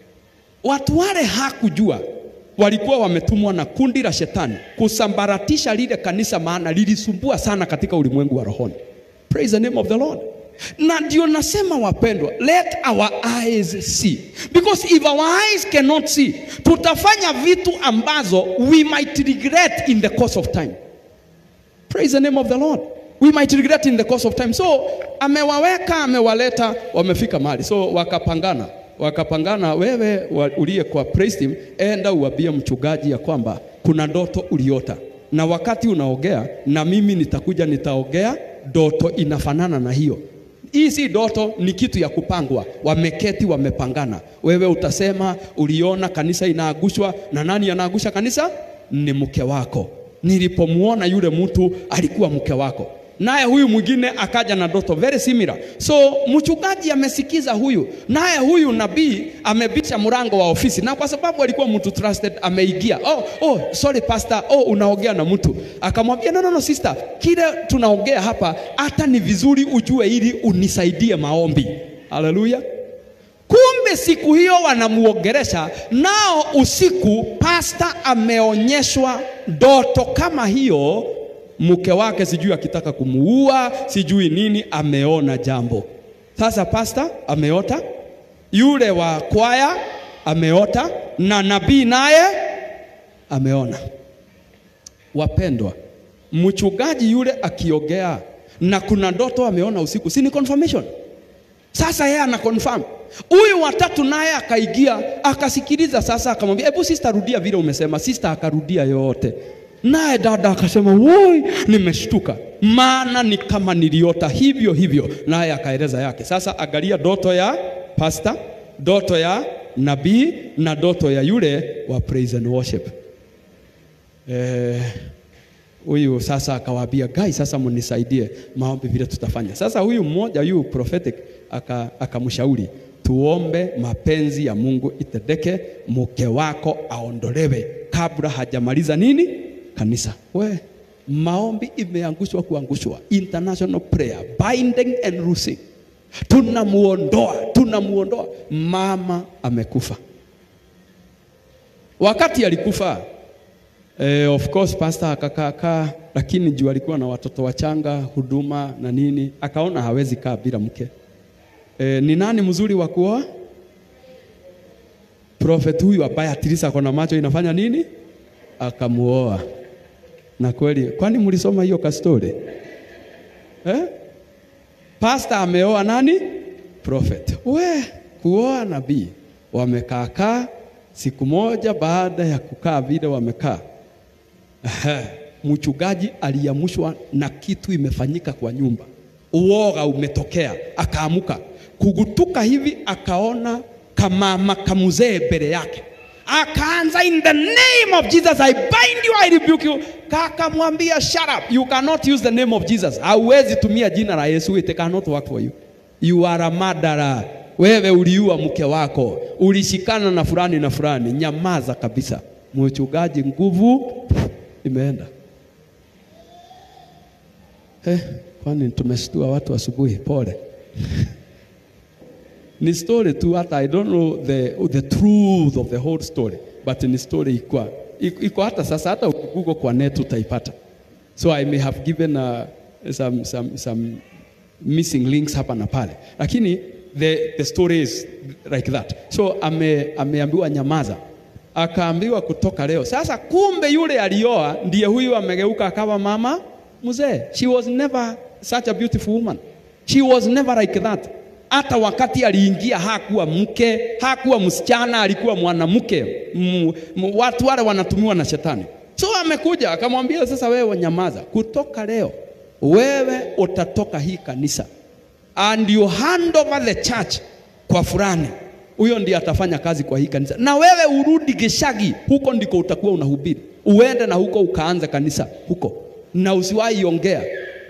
S1: watu wale hakujua walikuwa wametumwa na kundi la shetani kusambaratisha lile kanisa, maana lilisumbua sana katika ulimwengu wa rohoni. Praise the name of the Lord. Na ndio nasema wapendwa, let our eyes see. Because if our eyes cannot see, tutafanya vitu ambazo we might regret in the course of time. Praise the name of the Lord. We might regret in the course of time. So amewaweka, amewaleta, wamefika mahali. So wakapangana, wakapangana, wewe uliye kwa praise team, enda uambie mchungaji ya kwamba kuna ndoto uliota. Na wakati unaongea, na mimi nitakuja nitaongea ndoto inafanana na hiyo. Hii si ndoto, ni kitu ya kupangwa. Wameketi, wamepangana. Wewe utasema uliona kanisa inaagushwa, na nani anaagusha kanisa? Ni mke wako. Nilipomuona yule mtu alikuwa mke wako. Naye huyu mwingine akaja na ndoto very similar. So mchungaji amesikiza huyu, naye huyu nabii amebisha mlango wa ofisi, na kwa sababu alikuwa mtu trusted ameingia. Oh, oh, sorry pastor, oh unaongea na mtu. Akamwambia no no no sister, kile tunaongea hapa hata ni vizuri ujue ili unisaidie maombi. Hallelujah. Kumbe siku hiyo wanamuongelesha, nao usiku pastor ameonyeshwa ndoto kama hiyo. Mke wake sijui akitaka kumuua, sijui nini, ameona jambo. Sasa pastor ameota, yule wa kwaya ameota, na nabii naye ameona. Wapendwa, mchungaji yule akiongea na kuna ndoto ameona usiku, si ni confirmation? Sasa yeye ana confirm. Huyu watatu naye akaingia, akasikiliza. Sasa akamwambia, hebu sister rudia vile umesema. Sister akarudia yote. Naye dada akasema, woi, nimeshtuka, maana ni kama niliota hivyo hivyo. Naye akaeleza yake. Sasa angalia ndoto ya pastor, ndoto ya nabii, na ndoto ya yule wa praise and worship. Eh, huyu sasa akawaambia, guys, sasa mnisaidie maombi vile tutafanya. Sasa huyu mmoja, huyu prophetic, akamshauri aka tuombe mapenzi ya Mungu itendeke, mke wako aondolewe kabla hajamaliza nini? Kanisa. We, maombi imeangushwa kuangushwa. International prayer, binding and loosing. Tunamuondoa, tunamuondoa. Mama amekufa. Wakati alikufa, eh, of course pastor akakaa, lakini juu alikuwa na watoto wachanga, huduma na nini, akaona hawezi kaa bila mke. Eh, ni nani mzuri wa kuoa? Prophet huyu ambaye atilisa kona macho inafanya nini? Akamuoa. Na kweli, kwani mlisoma hiyo kastori? Eh? Pastor ameoa nani? Prophet. We, kuoa nabii. Wamekaa siku moja, baada ya kukaa vile wamekaa, mchungaji aliamshwa na kitu imefanyika kwa nyumba. Uoga umetokea, akaamuka. Kugutuka hivi akaona kama kamuzee mbele yake. Akaanza, in the name of Jesus I bind you, I rebuke you. Kaka mwambia, shut up, you cannot use the name of Jesus. Hauwezi tumia jina la Yesu, it cannot work for you. You are a murderer. Wewe uliua mke wako, ulishikana na fulani na fulani. Nyamaza kabisa. mchungaji nguvu imeenda. Eh, kwani tumeshtua watu asubuhi? Pole. Ni story tu, hata I don't know the the truth of the whole story, but ni story iko iko hata sasa, hata ukigugo kwa net utaipata. So I may have given uh, some some some missing links hapa na pale, lakini the the story is like that. So ame ameambiwa nyamaza, akaambiwa kutoka leo. Sasa kumbe yule alioa ndiye huyu amegeuka akawa mama mzee. She was never such a beautiful woman. She was never like that. Hata wakati aliingia hakuwa mke, hakuwa msichana, alikuwa mwanamke. Watu wale wanatumiwa na shetani. So amekuja akamwambia sasa, wewe nyamaza, kutoka leo wewe utatoka hii kanisa and you hand over the church kwa fulani. Huyo ndiye atafanya kazi kwa hii kanisa. Na wewe urudi Geshagi, huko ndiko utakuwa unahubiri. Uende na huko ukaanza kanisa huko. Na usiwahi ongea.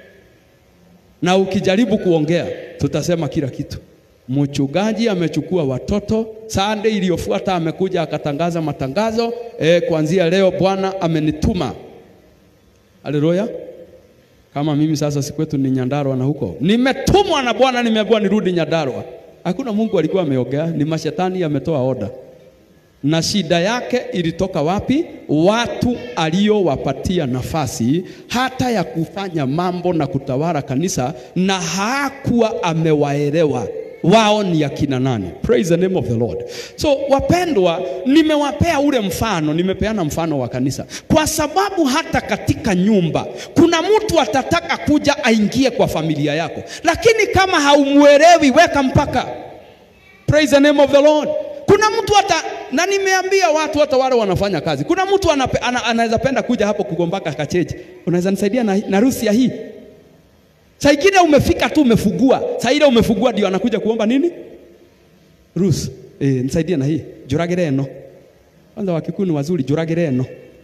S1: Na ukijaribu kuongea tutasema kila kitu. Mchungaji amechukua watoto. Sunday iliyofuata amekuja akatangaza matangazo, eh, kuanzia leo Bwana amenituma. Haleluya. Kama mimi sasa sikwetu ni Nyandarua na huko, nimetumwa na Bwana, nimeambiwa nirudi Nyandarua. Hakuna Mungu alikuwa ameongea, ni mashetani yametoa oda. Na shida yake ilitoka wapi? Watu aliowapatia nafasi hata ya kufanya mambo na kutawala kanisa, na hakuwa amewaelewa wao ni akina nani. Praise the name of the Lord. So wapendwa, nimewapea ule mfano, nimepeana mfano wa kanisa kwa sababu hata katika nyumba kuna mtu atataka kuja aingie kwa familia yako, lakini kama haumuelewi weka mpaka. Praise the name of the Lord. Kuna mtu hata, na nimeambia watu hata wale wanafanya kazi, kuna mtu anape, ana, anaweza penda kuja hapo kugombaka kacheji. Unaweza nisaidia na, na rusi ya hii? Saa ingine umefika tu umefugua. Saa ile umefugua ndio anakuja kuomba nini? Rusi. Eh, nisaidia na hii. Juragere eno. Kwanza Wakikuyu ni wazuri, juragere eno.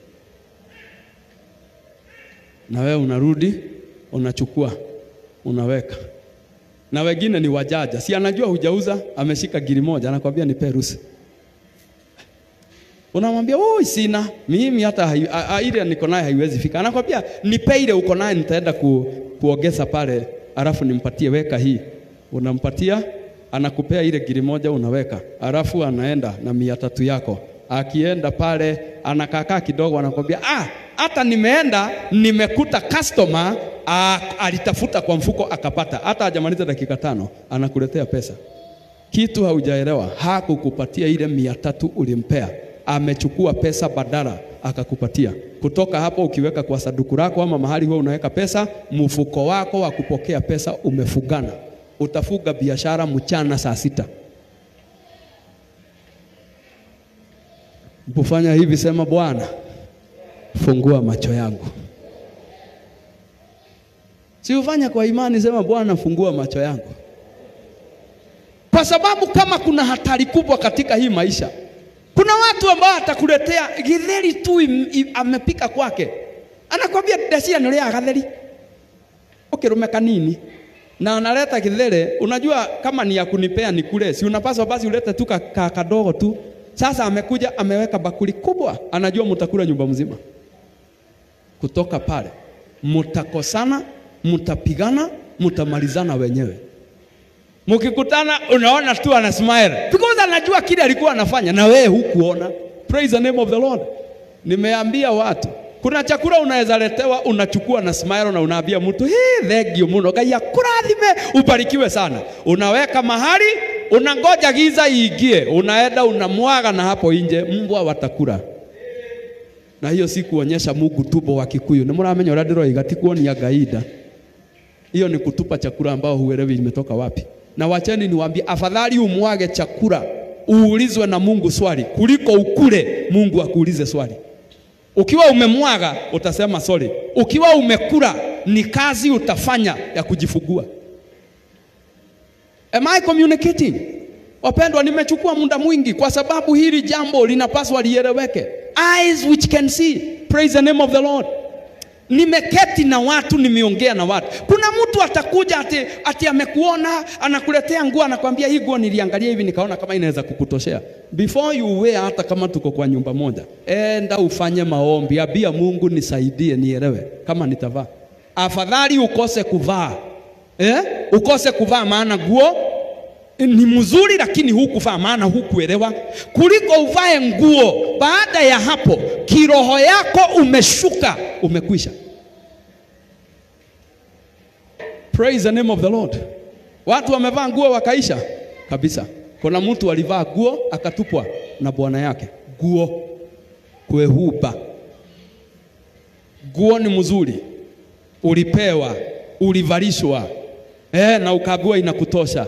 S1: Na wewe unarudi, unachukua, unaweka. Na wengine ni wajaja. Si anajua hujauza, ameshika giri moja, anakuambia nipe rusi. Unamwambia, "Oh, sina. Mimi hata ile niko naye haiwezi fika." Anakuambia, "Nipe ile uko naye nitaenda ku, kuongeza pale, alafu nimpatie, weka hii." Unampatia, anakupea ile giri moja unaweka. Alafu anaenda na mia tatu yako. Akienda pale, anakakaa kidogo, anakuambia, "Ah, hata nimeenda nimekuta customer ah, alitafuta kwa mfuko akapata." Hata hajamaliza dakika tano anakuletea pesa. Kitu haujaelewa, hakukupatia ile mia tatu ulimpea. Amechukua pesa badala akakupatia. Kutoka hapo ukiweka kwa sanduku lako ama mahali huo unaweka pesa, mfuko wako wa kupokea pesa umefugana. Utafuga biashara mchana saa sita. Mpufanya hivi, sema, "Bwana, fungua macho yangu." Si ufanya kwa imani, sema, "Bwana, fungua macho yangu." Kwa sababu kama kuna hatari kubwa katika hii maisha, kuna watu ambao atakuletea githeri tu amepika kwake. Anakuambia, "Dacia nilea gatheri." Ukirume kanini na analeta githeri, unajua kama ni ya kunipea nikule, si unapaswa basi ulete tu kadogo tu. Sasa amekuja ameweka bakuli kubwa, anajua mtakula nyumba mzima. Kutoka pale mtakosana, mtapigana, mtamalizana wenyewe. Mkikutana unaona tu ana smile because anajua kile alikuwa anafanya na wewe hukuona. Praise the name of the Lord. Nimeambia watu, kuna chakula unaweza letewa, unachukua na smile na unaambia mtu, "Hey, thank you muno, Ngai akurathime, ubarikiwe sana." Unaweka mahali, unangoja giza iingie, unaenda unamwaga na hapo nje mbwa watakula. Na hiyo si kuonyesha Mungu tubo wa Kikuyu. Nimuramenyo ura ndiro igatiku ni agaida. Hiyo ni kutupa chakula ambao huelewi imetoka wapi. Na wacheni niwaambie, afadhali umwage chakula uulizwe na Mungu swali kuliko ukule Mungu akuulize swali. Ukiwa umemwaga utasema sorry. Ukiwa umekula ni kazi utafanya ya kujifugua. Am I communicating? Wapendwa, nimechukua muda mwingi kwa sababu hili jambo linapaswa lieleweke. Eyes which can see. Praise the name of the Lord. Nimeketi na watu, nimeongea na watu. Kuna mtu atakuja ati, ati amekuona, anakuletea nguo, anakuambia hii nguo niliangalia hivi nikaona kama inaweza kukutoshea. Before you wear, hata kama tuko kwa nyumba moja, enda ufanye maombi, ambia Mungu nisaidie nielewe kama nitavaa. Afadhali ukose kuvaa. Eh? Ukose kuvaa maana nguo ni mzuri lakini hukuvaa maana hukuelewa, kuliko uvae nguo baada ya hapo kiroho yako umeshuka, umekwisha. Praise the name of the Lord. Watu wamevaa nguo wakaisha kabisa. Kuna mtu alivaa nguo akatupwa na bwana yake. Nguo kuehuba. Nguo ni mzuri, ulipewa, ulivalishwa, eh, na ukagua inakutosha.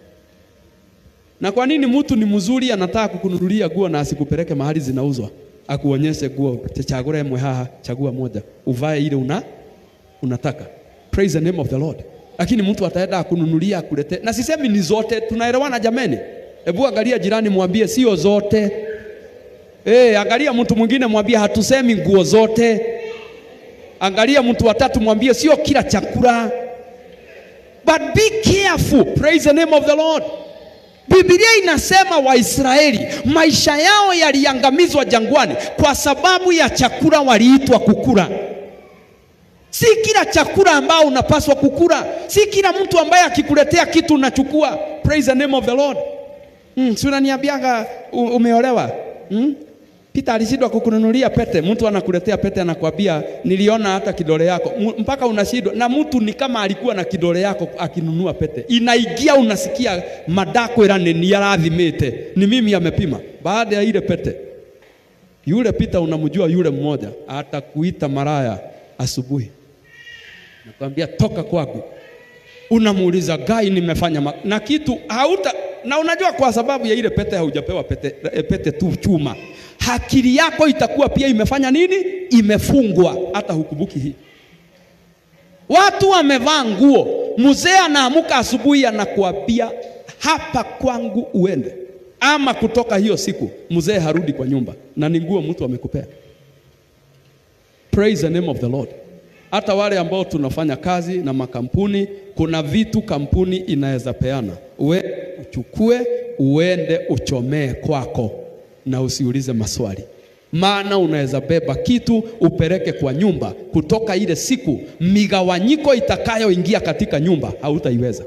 S1: Na kwa nini mtu ni mzuri anataka kukununulia nguo na asikupeleke mahali zinauzwa? Akuonyeshe nguo, chagua mwe haha, chagua moja, uvae ile una unataka. Praise the name of the Lord. Lakini mtu ataenda akununulia akulete. Na sisemi ni zote, tunaelewana jameni? Hebu angalia jirani mwambie sio zote. Eh, angalia mtu mwingine mwambie hatusemi nguo zote. Angalia mtu watatu mwambie sio kila chakula. But be careful. Praise the name of the Lord. Biblia inasema Waisraeli maisha yao yaliangamizwa jangwani kwa sababu ya chakula waliitwa kukula. Si kila chakula ambao unapaswa kukula. Si kila mtu ambaye akikuletea kitu unachukua. Praise the name of the Lord. Mm, si unaniambianga umeolewa? Mm? Peter alishindwa kukununulia pete, mtu anakuletea pete anakuambia niliona hata kidole yako, mpaka unashindwa. Na mtu ni kama alikuwa na kidole yako akinunua pete. Inaingia unasikia madako irane ni yarathimete. Ni mimi amepima. Baada ya ile pete, yule Peter unamjua yule mmoja atakuita maraya asubuhi. Nakwambia toka kwangu. Unamuuliza gai nimefanya na kitu hauta, na unajua kwa sababu ya ile pete haujapewa pete, pete tu chuma. Akili yako itakuwa pia imefanya nini? Imefungwa, hata hukubuki hii. Watu wamevaa nguo, mzee anaamuka asubuhi anakuambia hapa kwangu uende. Ama kutoka hiyo siku mzee harudi kwa nyumba na ni nguo mtu amekupea. Praise the name of the Lord. Hata wale ambao tunafanya kazi na makampuni, kuna vitu kampuni inaweza peana. Uwe uchukue, uende uchomee kwako na usiulize maswali. Maana unaweza beba kitu upeleke kwa nyumba, kutoka ile siku migawanyiko itakayoingia katika nyumba hautaiweza.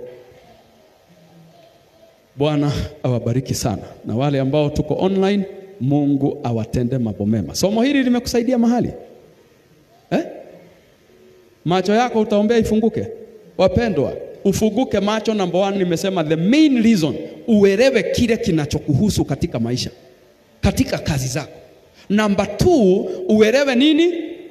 S1: Bwana awabariki sana. Na wale ambao tuko online, Mungu awatende mambo mema. Somo hili limekusaidia mahali? Eh? Macho yako utaombea ifunguke. Wapendwa, ufunguke macho. Number one, nimesema the main reason, uelewe kile kinachokuhusu katika maisha, katika kazi zako. Number two, uelewe nini?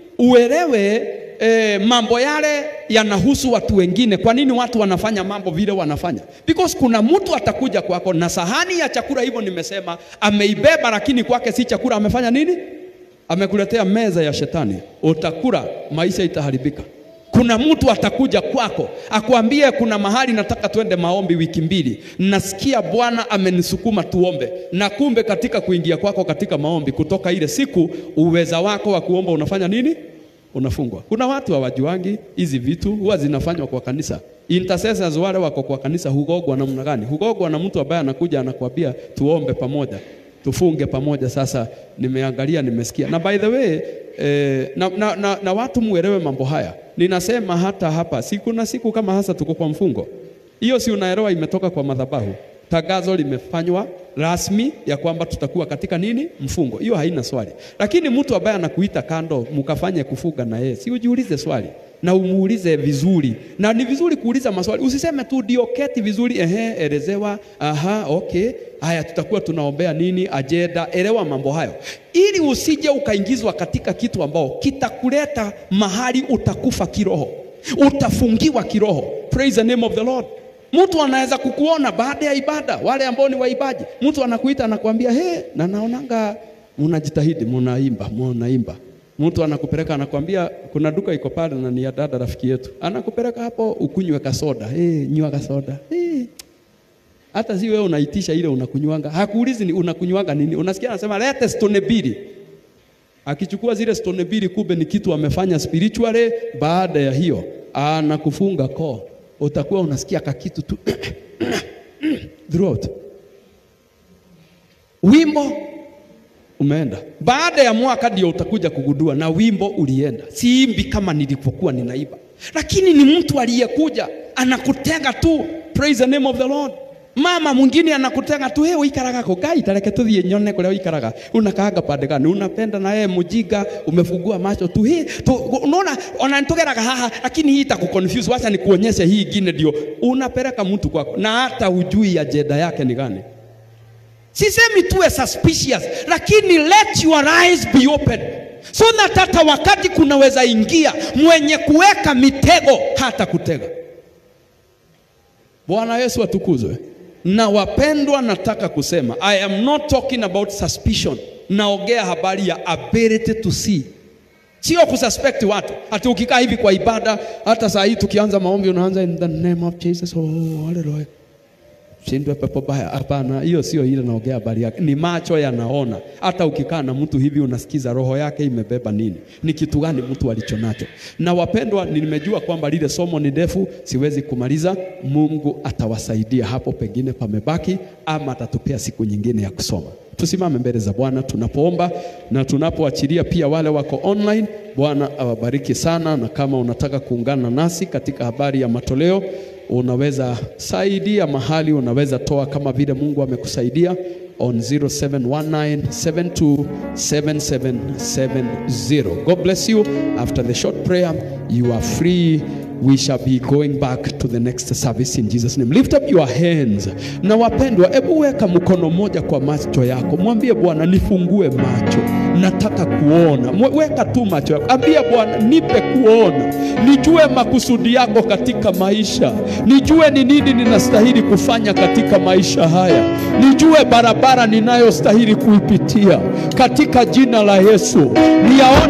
S1: Uelewe eh, mambo yale yanahusu watu wengine. Kwa nini watu wanafanya mambo vile wanafanya? Because kuna mtu atakuja kwako na sahani ya chakula hivyo nimesema ameibeba, lakini kwake si chakula. Amefanya nini? Amekuletea meza ya shetani. Utakula, maisha itaharibika. Kuna mtu atakuja kwako akuambie kuna mahali nataka tuende maombi wiki mbili, nasikia Bwana amenisukuma tuombe, na kumbe katika kuingia kwako katika maombi, kutoka ile siku uweza wako wa kuomba unafanya nini? Unafungwa. Kuna watu hawajuangi hizi vitu huwa zinafanywa kwa kanisa. Intercessors wale wako kwa kanisa hugogwa namna gani? Hugogwa na mtu ambaye anakuja anakuambia tuombe pamoja, tufunge pamoja. Sasa nimeangalia, nimesikia. Na by the way, eh, na, na, na, na watu muelewe mambo haya. Ninasema hata hapa siku na siku kama hasa tuko kwa mfungo, hiyo si unaelewa imetoka kwa madhabahu. Tagazo limefanywa rasmi ya kwamba tutakuwa katika nini? Mfungo. Hiyo haina swali. Lakini mtu ambaye anakuita kando mkafanye kufuga na yeye, si ujiulize swali na umuulize vizuri. Na ni vizuri kuuliza maswali. Usiseme tu ndio keti vizuri, ehe, elezewa, aha, okay, haya tutakuwa tunaombea nini, agenda, elewa mambo hayo. Ili usije ukaingizwa katika kitu ambao kitakuleta mahali utakufa kiroho. Utafungiwa kiroho. Praise the name of the Lord. Mtu anaweza kukuona baada ya ibada, wale ambao ni waibaji. Mtu anakuita anakuambia, "He, na naonanga mnajitahidi, mnaimba, mnaimba." Mtu anakupeleka anakuambia kuna duka iko pale na ni ya dada rafiki yetu. Anakupeleka hapo ukunywe kasoda. Eh, hey, nywa kasoda. Eh. Hey. Hata si wewe unaitisha ile unakunywanga. Hakuulizi ni unakunywanga nini. Unasikia anasema lete stone mbili. Akichukua zile stone mbili kumbe ni kitu amefanya spiritually, baada ya hiyo anakufunga koo. Utakuwa unasikia kakitu tu throughout. Wimbo umeenda. Baada ya mwaka ndio utakuja kugundua na wimbo ulienda. Siimbi kama nilipokuwa ninaiba. Lakini ni mtu aliyekuja anakutega tu. Praise the name of the Lord. Mama mwingine anakutega tu, hey uikaraga ko gai tareke tuthie nyone kule uikaraga. Unakaaga pande gani? Unapenda na yeye mujiga, umefungua macho tu. Hey, unaona unanitogeraga haha, lakini hii itakuconfuse. Wacha nikuonyeshe hii ingine ndio. Unapeleka mtu kwako na hata hujui ajenda yake ni gani. Sisemi tuwe suspicious, lakini let your eyes be open. So that hata wakati kunaweza ingia mwenye kuweka mitego hata kutega. Bwana Yesu atukuzwe. Na wapendwa, nataka kusema I am not talking about suspicion. Naongea habari ya ability to see. Sio kususpect watu. Hata ukikaa hivi kwa ibada, hata saa hii tukianza maombi unaanza in the name of Jesus. Oh, hallelujah. Shindwe pepo baya. Hapana, hiyo sio ile naongea habari yake. Ni macho yanaona. Hata ukikaa na mtu hivi unasikiza roho yake imebeba nini. Ni kitu gani mtu alichonacho. Na wapendwa, nimejua kwamba lile somo ni ndefu, siwezi kumaliza. Mungu atawasaidia hapo pengine pamebaki, ama atatupea siku nyingine ya kusoma. Tusimame mbele za Bwana tunapoomba na tunapoachilia pia wale wako online. Bwana awabariki sana, na kama unataka kuungana nasi katika habari ya matoleo, unaweza saidia mahali, unaweza toa kama vile Mungu amekusaidia on zero seven one nine seven two seven seven seven zero. God bless you. After the short prayer, you are free. We shall be going back to the next service in Jesus' name. Lift up your hands. Na wapendwa, hebu weka mkono moja kwa macho yako. Mwambie Bwana, nifungue macho. Nataka kuona. Weka tu macho yako. Ambia Bwana, nipe kuona. Nijue makusudi yako katika maisha. Nijue ni nini ninastahili kufanya katika maisha haya. Nijue barabara ninayostahili kuipitia katika jina la Yesu. Niyaone